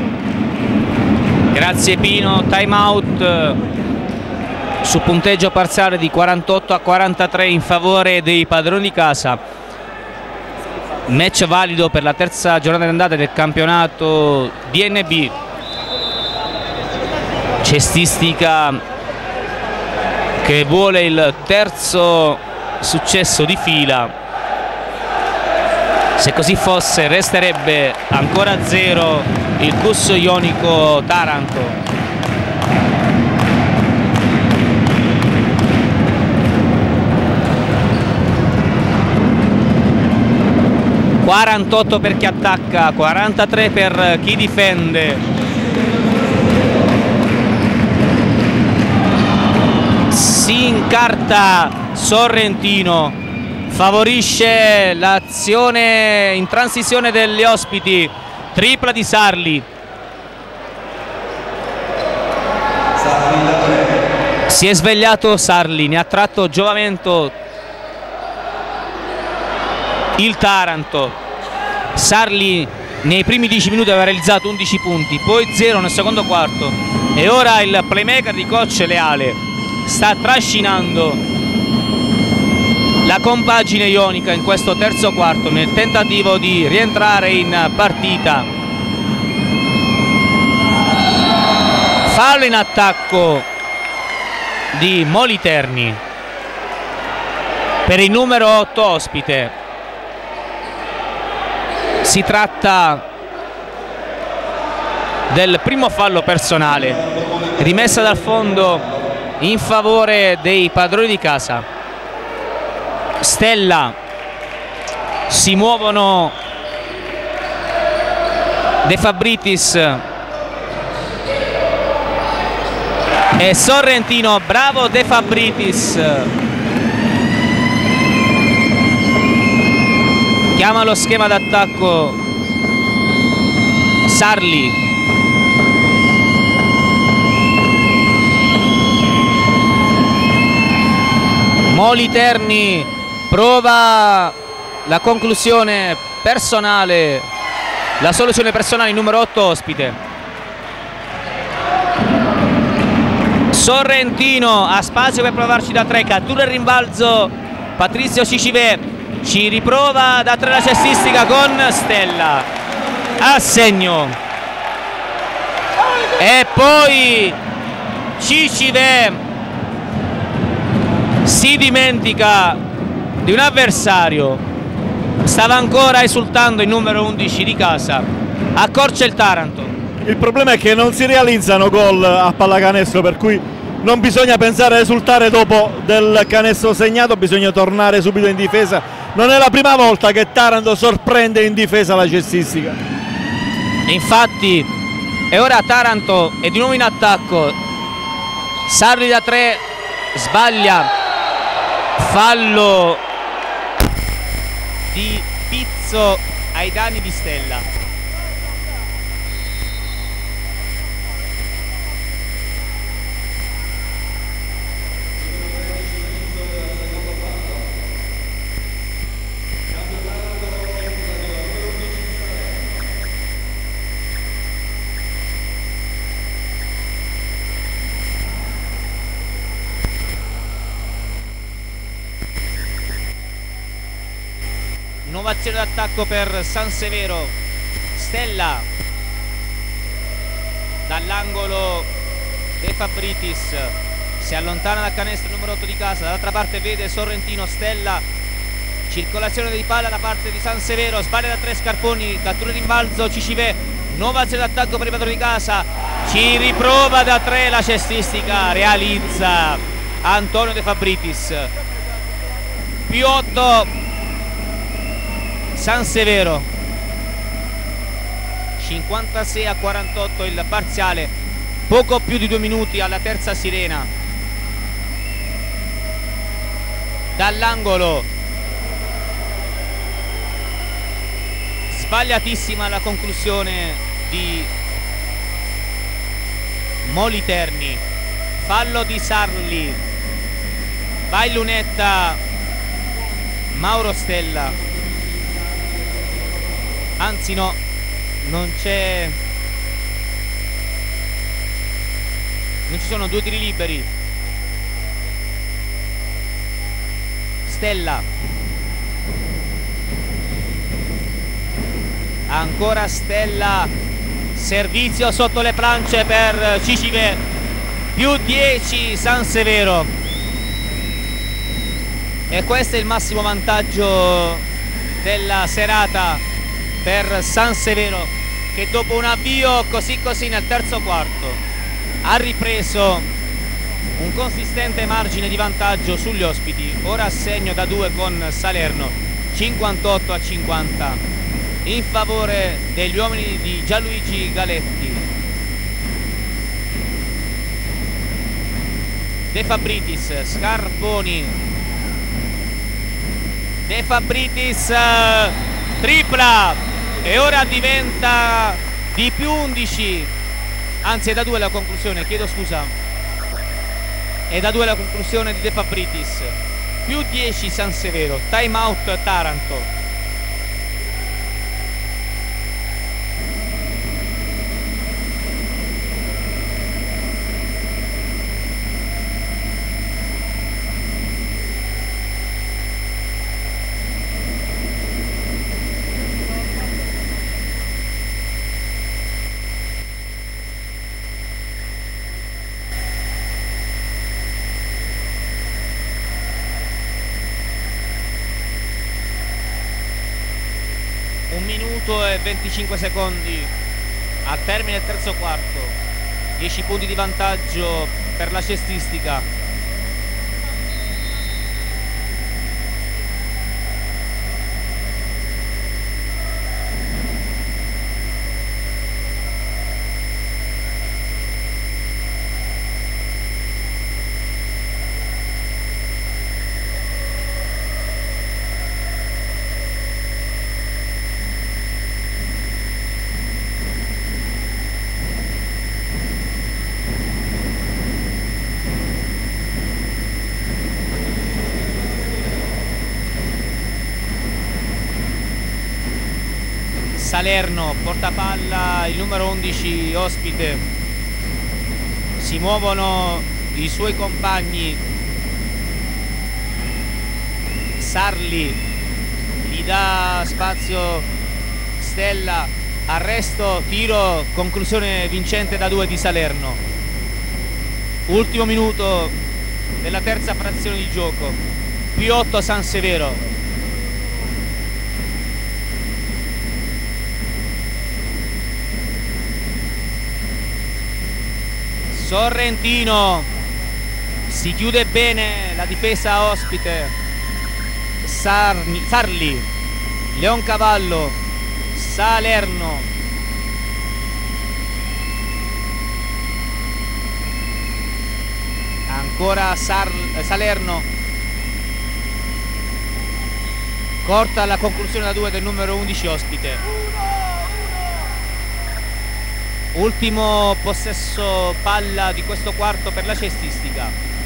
Grazie Pino. Time out su punteggio parziale di quarantotto a quarantatré in favore dei padroni di casa. Match valido per la terza giornata d'andata del campionato D N B. Cestistica che vuole il terzo successo di fila. Se così fosse resterebbe ancora a zero il Cus Ionico Taranto. quarantotto per chi attacca, quarantatré per chi difende. Si incarta Sorrentino, favorisce l'azione in transizione degli ospiti, tripla di Sarli. Si è svegliato Sarli, ne ha tratto giovamento il Taranto. Sarli nei primi dieci minuti aveva realizzato undici punti, poi zero nel secondo quarto e ora il playmaker di coach Leale sta trascinando la compagine ionica in questo terzo quarto nel tentativo di rientrare in partita. Fallo in attacco di Moliterni per il numero otto ospite. Si tratta del primo fallo personale, rimessa dal fondo in favore dei padroni di casa. Stella, si muovono De Fabritis e Sorrentino. Bravo De Fabritis, chiama lo schema d'attacco Sarli. Moliterni prova la conclusione personale, la soluzione personale, il numero otto ospite. Sorrentino ha spazio per provarci da tre, cattura il rimbalzo Patrizio Cicivè, ci riprova da tre la cestistica con Stella, a segno. E poi Cicivè si dimentica di un avversario, stava ancora esultando il numero undici di casa, accorcia il Taranto. Il problema è che non si realizzano gol a pallacanestro, per cui non bisogna pensare a esultare dopo del canestro segnato, bisogna tornare subito in difesa. Non è la prima volta che Taranto sorprende in difesa la cestistica. Infatti, e ora Taranto è di nuovo in attacco. Sarli da tre, sbaglia. Fallo di Pizzo ai danni di Stella. nuova azione d'attacco per San Severo. Stella dall'angolo, De Fabritis si allontana dal canestro numero otto di casa, dall'altra parte vede Sorrentino. Stella, circolazione di palla da parte di San Severo, sbaglia da tre Scarponi, cattura rimbalzo Cicive, nuova azione d'attacco per il padrone di casa, ci riprova da tre la cestistica, realizza Antonio De Fabritis. Più otto San Severo, cinquantasei a quarantotto il parziale, poco più di due minuti alla terza sirena. Dall'angolo, sbagliatissima la conclusione di Moliterni, fallo di Sarli, va in lunetta Mauro Stella, anzi no, non c'è, non ci sono due tiri liberi. Stella, ancora Stella, servizio sotto le planche per Cicive, più dieci San Severo, e questo è il massimo vantaggio della serata per San Severo, che dopo un avvio così così nel terzo quarto ha ripreso un consistente margine di vantaggio sugli ospiti. Ora a segno da due con Salerno, cinquantotto a cinquanta in favore degli uomini di Gianluigi Galetti. De Fabritis, Scarponi, De Fabritis, tripla, e ora diventa di più undici, anzi è da due la conclusione, chiedo scusa, è da due la conclusione di De Fabritis, più dieci San Severo. Time out Taranto. Un minuto e venticinque secondi al termine del terzo quarto, dieci punti di vantaggio per la cestistica. Salerno, portapalla il numero undici ospite, si muovono i suoi compagni. Sarli gli dà spazio Stella, arresto, tiro, conclusione vincente da due di Salerno. Ultimo minuto della terza frazione di gioco, più otto San Severo. Sorrentino, si chiude bene la difesa ospite. Sarni, Sarli, Leoncavallo, Salerno, ancora Sar, Salerno, corta la conclusione da due del numero undici ospite. Ultimo possesso palla di questo quarto per la cestistica.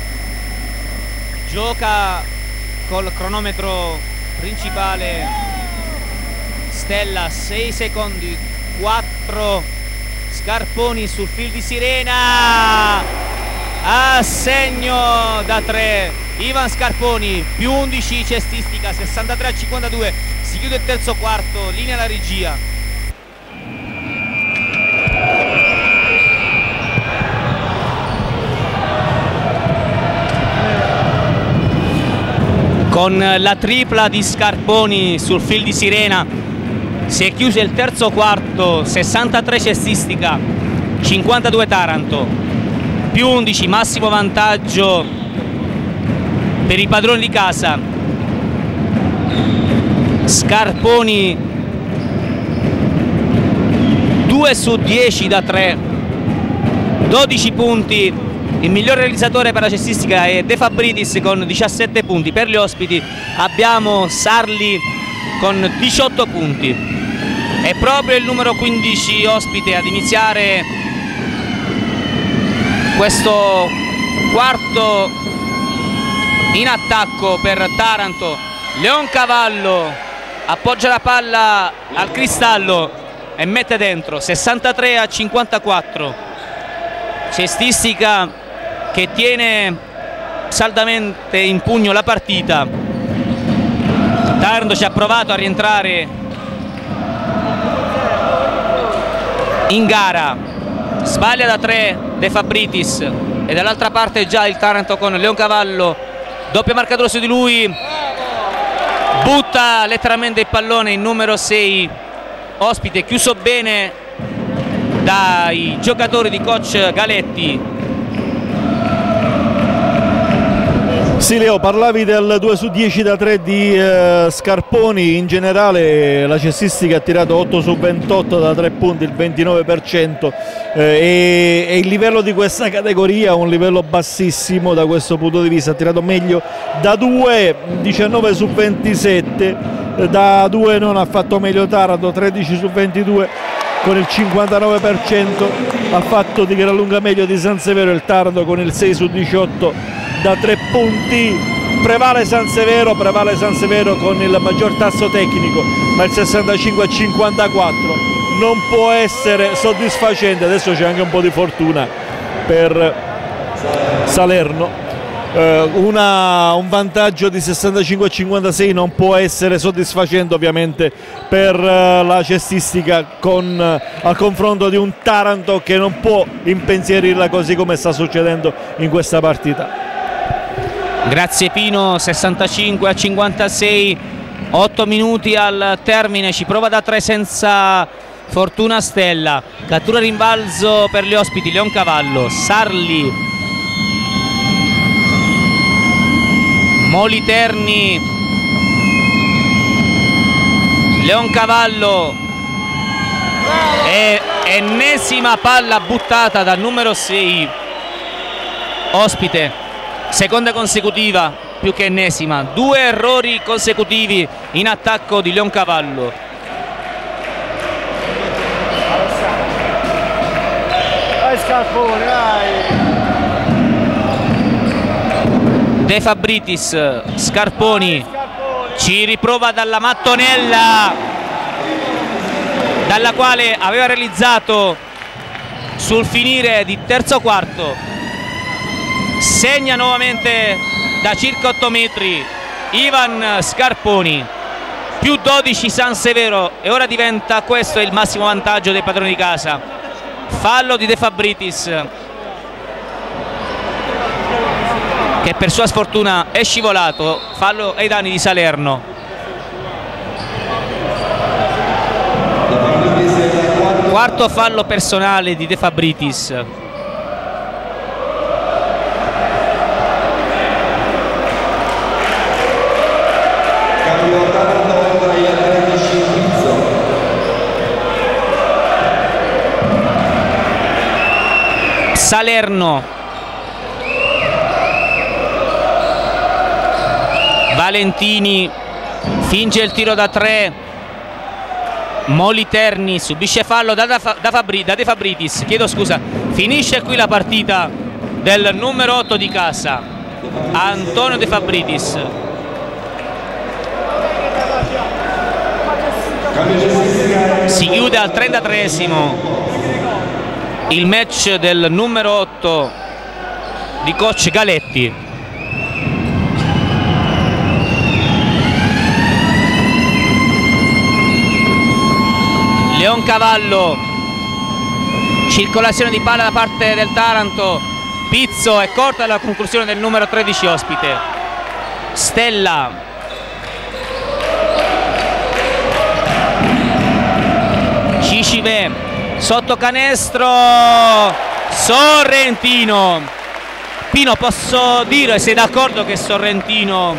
Gioca col cronometro principale Stella, sei secondi, quattro Scarponi sul fil di sirena, a segno da tre Ivan Scarponi, più undici cestistica, sessantatré a cinquantadue, si chiude il terzo quarto, linea la regia. Con la tripla di Scarponi sul fil di sirena si è chiuso il terzo quarto, sessantatré cestistica, cinquantadue Taranto, più undici, massimo vantaggio per i padroni di casa. Scarponi due su dieci da tre, dodici punti. Il miglior realizzatore per la cestistica è De Fabritis con diciassette punti. Per gli ospiti abbiamo Sarli con diciotto punti. È proprio il numero quindici ospite ad iniziare questo quarto in attacco per Taranto. Leoncavallo appoggia la palla al cristallo e mette dentro, sessantatré a cinquantaquattro. Cestistica che tiene saldamente in pugno la partita. Taranto ci ha provato a rientrare in gara, sbaglia da tre De Fabritis e dall'altra parte già il Taranto con Leoncavallo, doppia marcatura su di lui, butta letteralmente il pallone in numero sei ospite, chiuso bene dai giocatori di coach Galetti. Sì, Leo, parlavi del due su dieci da tre di eh, Scarponi. In generale la cestistica ha tirato otto su ventotto da tre punti, il ventinove per cento, eh, e, e il livello di questa categoria è un livello bassissimo da questo punto di vista. Ha tirato meglio da due, diciannove su ventisette, da due non ha fatto meglio Taranto, tredici su ventidue con il cinquantanove per cento, ha fatto di gran lunga meglio di San Severo il Taranto con il sei su diciotto da tre punti. Prevale San Severo, prevale San Severo con il maggior tasso tecnico, ma il sessantacinque a cinquantaquattro non può essere soddisfacente. Adesso c'è anche un po' di fortuna per Salerno. Uh, una, un vantaggio di sessantacinque a cinquantasei non può essere soddisfacente ovviamente per uh, la cestistica con, uh, al confronto di un Taranto che non può impensierirla così come sta succedendo in questa partita. Grazie Pino, sessantacinque a cinquantasei, otto minuti al termine, ci prova da tre senza fortuna Stella, cattura rimbalzo per gli ospiti, Leoncavallo, Sarli, Moliterni, Leoncavallo, e ennesima palla buttata dal numero sei ospite, seconda consecutiva più che ennesima, due errori consecutivi in attacco di Leoncavallo. Vai Scarpone, vai! De Fabritis, Scarponi ci riprova dalla mattonella dalla quale aveva realizzato sul finire di terzo quarto, segna nuovamente da circa otto metri Ivan Scarponi, più dodici San Severo, e ora diventa questo il massimo vantaggio dei padroni di casa. Fallo di De Fabritis che per sua sfortuna è scivolato, fallo ai danni di Salerno. Quarto fallo personale di De Fabritis. Salerno, Valentini finge il tiro da tre, Moliterni subisce fallo da, da, da, Fabri, da De Fabritis, chiedo scusa, finisce qui la partita del numero otto di casa, Antonio De Fabritis. Si chiude al trentatreesimo il match del numero otto di coach Galetti. Leoncavallo, circolazione di palla da parte del Taranto, Pizzo, è corta la conclusione del numero tredici ospite. Stella, Cicive, sotto canestro, Sorrentino. Pino, posso dire, sei d'accordo che Sorrentino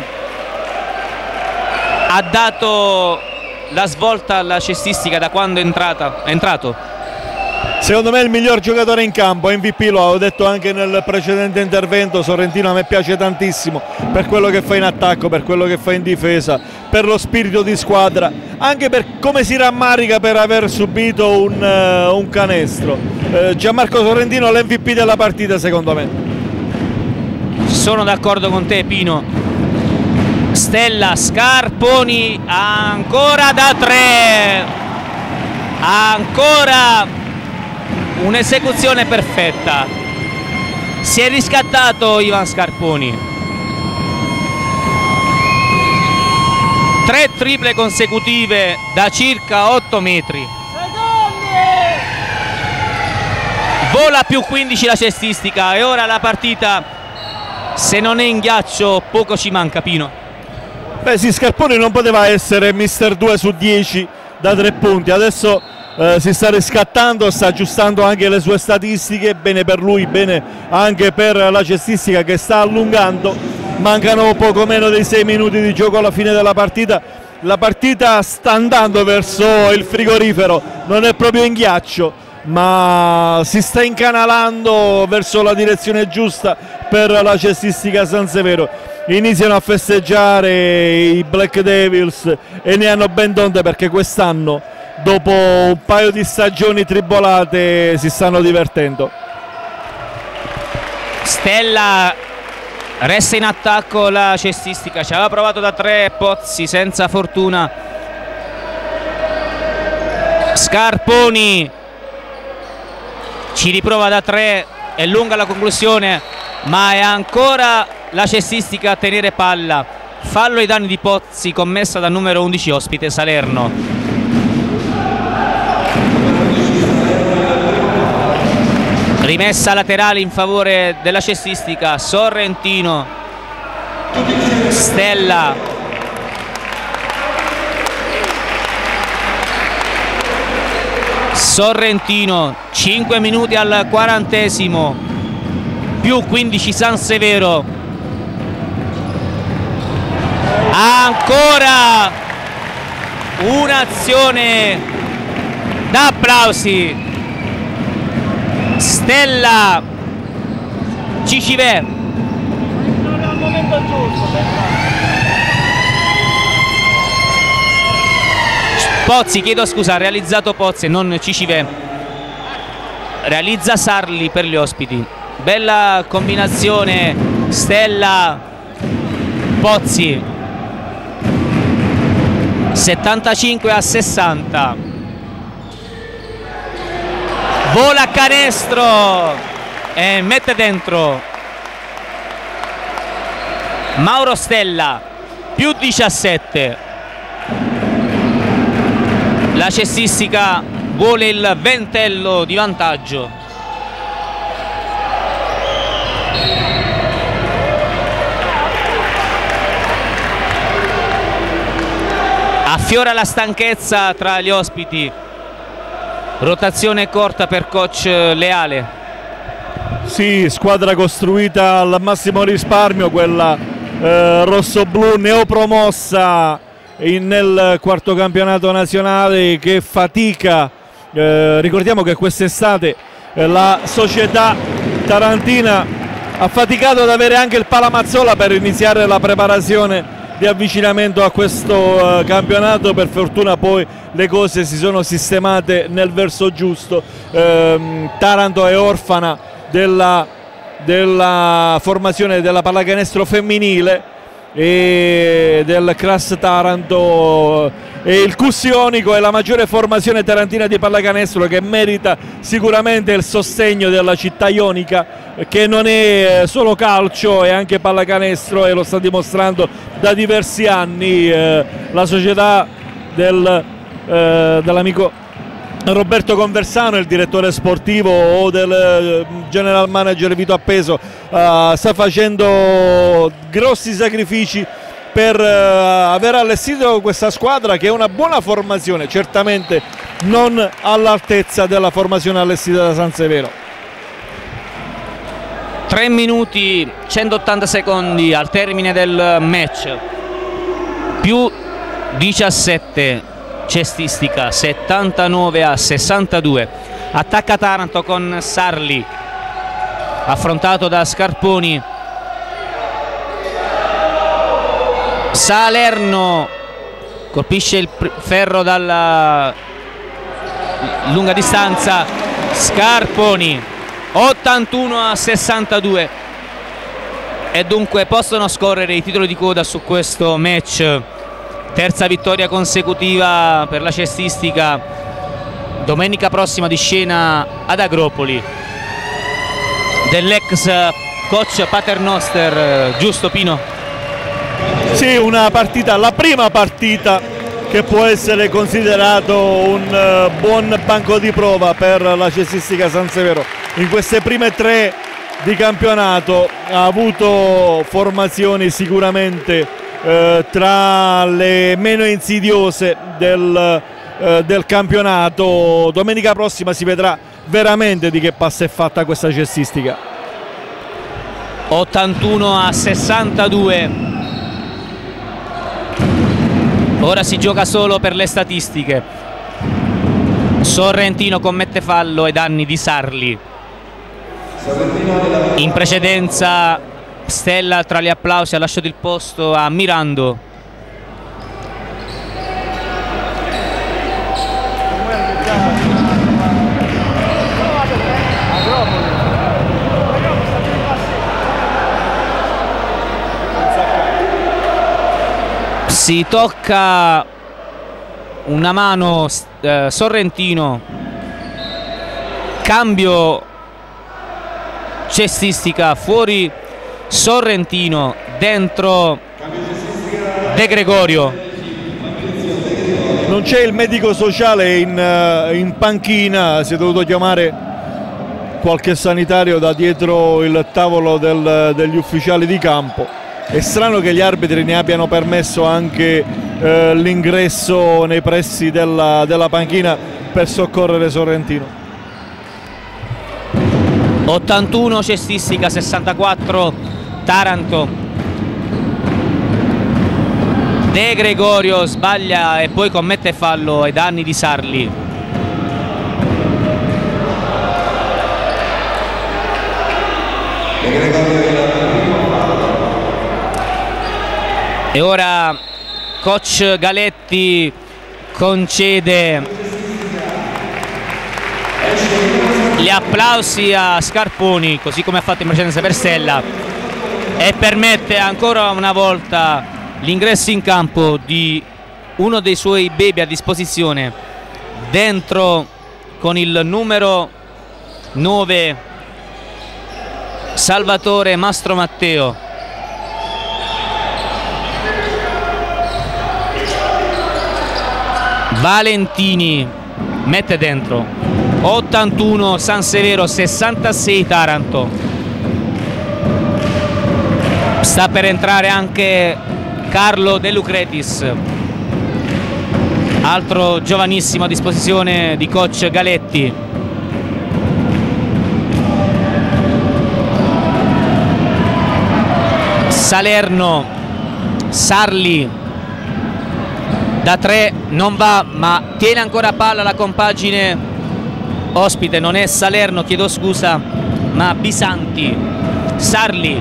ha dato la svolta alla cestistica da quando è, entrata, è entrato? Secondo me è il miglior giocatore in campo, M V P, lo avevo detto anche nel precedente intervento. Sorrentino a me piace tantissimo per quello che fa in attacco, per quello che fa in difesa, per lo spirito di squadra, anche per come si rammarica per aver subito un, uh, un canestro. Uh, Gianmarco Sorrentino l'M V P della partita secondo me. Sono d'accordo con te, Pino. Stella, Scarponi, ancora da tre, ancora un'esecuzione perfetta, si è riscattato Ivan Scarponi. Tre triple consecutive da circa otto metri. Vola più quindici la cestistica e ora la partita, se non è in ghiaccio, poco ci manca, Pino. Beh sì, Scarponi non poteva essere mister due su dieci da tre punti, adesso Eh, si sta riscattando, sta aggiustando anche le sue statistiche, bene per lui, bene anche per la cestistica che sta allungando. Mancano poco meno di sei minuti di gioco alla fine della partita. La partita sta andando verso il frigorifero, non è proprio in ghiaccio, ma si sta incanalando verso la direzione giusta per la cestistica San Severo. Iniziano a festeggiare i Black Devils e ne hanno ben donde, perché quest'anno, dopo un paio di stagioni tribolate, si stanno divertendo. Stella resta in attacco la cestistica, ci aveva provato da tre Pozzi senza fortuna. Scarponi ci riprova da tre, è lunga la conclusione, ma è ancora la cestistica a tenere palla. Fallo ai danni di Pozzi commessa dal numero undici ospite Salerno. Rimessa laterale in favore della cestistica, Sorrentino, Stella, Sorrentino, cinque minuti al quarantesimo, più quindici San Severo. Ancora un'azione da applausi. Stella, Cicive, Non è al momento giusto. Pozzi, chiedo scusa, ha realizzato Pozzi, non Cicive, realizza Sarli per gli ospiti. Bella combinazione Stella Pozzi, settantacinque a sessanta. Vola a canestro e mette dentro Mauro Stella, più diciassette. La cestistica vuole il ventello di vantaggio. Affiora la stanchezza tra gli ospiti. Rotazione corta per coach Leale. Sì, squadra costruita al massimo risparmio, quella eh, rossoblu neopromossa in, nel quarto campionato nazionale, che fatica. Eh, ricordiamo che quest'estate eh, la società tarantina ha faticato ad avere anche il Palamazzola per iniziare la preparazione di avvicinamento a questo uh, campionato. Per fortuna poi le cose si sono sistemate nel verso giusto. ehm, Taranto è orfana della, della formazione della pallacanestro femminile e del Cras Taranto, e il Cussionico è la maggiore formazione tarantina di pallacanestro, che merita sicuramente il sostegno della città ionica, che non è solo calcio, è anche pallacanestro, e lo sta dimostrando da diversi anni. Eh, la società del, eh, dell'amico Roberto Conversano, il direttore sportivo, o del general manager Vito Appeso, uh, sta facendo grossi sacrifici per uh, aver allestito questa squadra, che è una buona formazione, certamente non all'altezza della formazione allestita da San Severo. tre minuti centottanta secondi al termine del match, più diciassette cestistica, settantanove a sessantadue. Attacca Taranto con Sarli, affrontato da Scarponi. Salerno colpisce il ferro dalla lunga distanza. Scarponi, ottantuno a sessantadue, e dunque possono scorrere i titoli di coda su questo match. Terza vittoria consecutiva per la cestistica. Domenica prossima di scena ad Agropoli dell'ex coach Paternoster, giusto Pino? Sì, una partita, la prima partita che può essere considerato un uh, buon banco di prova per la cestistica San Severo. In queste prime tre di campionato ha avuto formazioni sicuramente Eh, tra le meno insidiose del, eh, del campionato. Domenica prossima si vedrà veramente di che passa è fatta questa cestistica. ottantuno a sessantadue. Ora si gioca solo per le statistiche. Sorrentino commette fallo ai danni di Sarli. In precedenza Stella, tra gli applausi, ha lasciato il posto a Mirando. Si tocca una mano eh, Sorrentino. Cambio cestistica, fuori Sorrentino, dentro De Gregorio. Non c'è il medico sociale in, in panchina, si è dovuto chiamare qualche sanitario da dietro il tavolo del, degli ufficiali di campo. È strano che gli arbitri ne abbiano permesso anche eh, l'ingresso nei pressi della, della panchina per soccorrere Sorrentino. ottantuno cestistica, sessantaquattro Taranto. De Gregorio sbaglia e poi commette fallo ai danni di Sarli. E ora coach Galetti concede gli applausi a Scarponi, così come ha fatto in precedenza per Stella, e permette ancora una volta l'ingresso in campo di uno dei suoi baby a disposizione, dentro con il numero nove Salvatore Mastro Matteo. Valentini mette dentro. Ottantuno San Severo, sessantasei Taranto. Sta per entrare anche Carlo De Lucretis, altro giovanissimo a disposizione di coach Galetti. Salerno, Sarli da tre non va, ma tiene ancora palla la compagine ospite, non è Salerno, chiedo scusa, ma Bisanti. Sarli,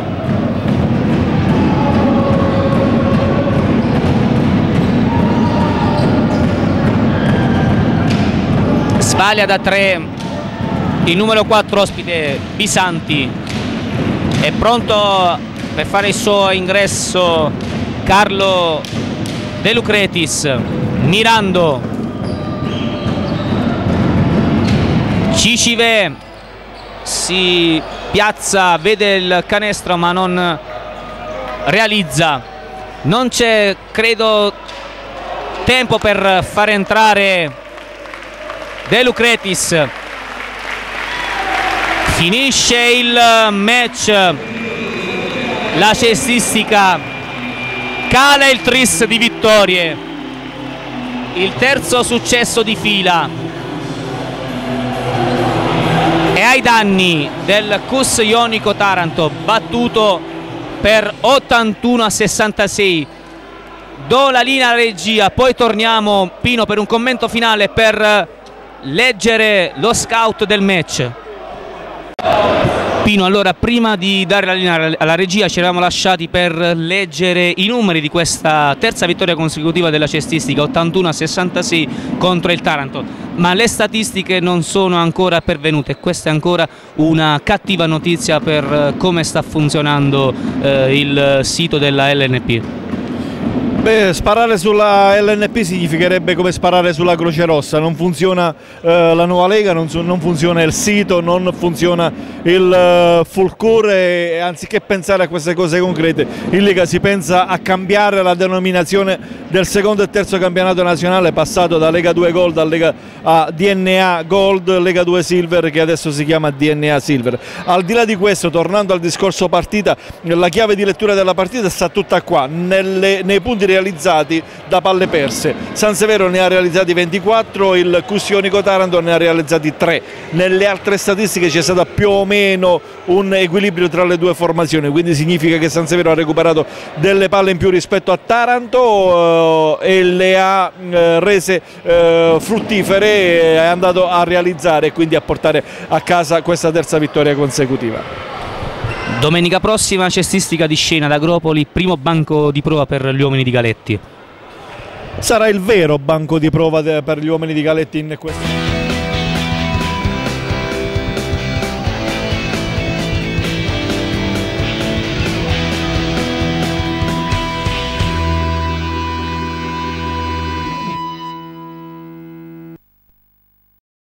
sbaglia da tre il numero quattro ospite Bisanti. È pronto per fare il suo ingresso Carlo De Lucretis. Mirando, Cicive si piazza, vede il canestro ma non realizza. Non c'è, credo, tempo per far entrare De Lucretis. Finisce il match, la cestistica cala il tris di vittorie, il terzo successo di fila e ai danni del C U S Ionico Taranto, battuto per ottantuno a sessantasei. Do la linea alla regia, poi torniamo, Pino, per un commento finale, per leggere lo scout del match. Pino, allora, prima di dare la linea alla regia ci eravamo lasciati per leggere i numeri di questa terza vittoria consecutiva della cestistica, ottantuno a sessantasei contro il Taranto, ma le statistiche non sono ancora pervenute e questa è ancora una cattiva notizia per come sta funzionando eh, il sito della L N P. Beh, sparare sulla L N P significherebbe come sparare sulla Croce Rossa, non funziona eh, la nuova Lega, non, non funziona il sito, non funziona il eh, Fulcore e anziché pensare a queste cose concrete in Lega si pensa a cambiare la denominazione del secondo e terzo campionato nazionale, passato da Lega due Gold a, Lega, a D N A Gold, Lega due Silver, che adesso si chiama D N A Silver. Al di là di questo, tornando al discorso partita, la chiave di lettura della partita sta tutta qua, nelle, nei punti realizzati da palle perse. San Severo ne ha realizzati ventiquattro, il C U S Ionico Taranto ne ha realizzati tre. Nelle altre statistiche c'è stato più o meno un equilibrio tra le due formazioni, quindi significa che San Severo ha recuperato delle palle in più rispetto a Taranto eh, e le ha eh, rese eh, fruttifere e è andato a realizzare e quindi a portare a casa questa terza vittoria consecutiva. Domenica prossima cestistica di Scena ad Agropoli, primo banco di prova per gli uomini di Galetti. Sarà il vero banco di prova per gli uomini di Galetti in questo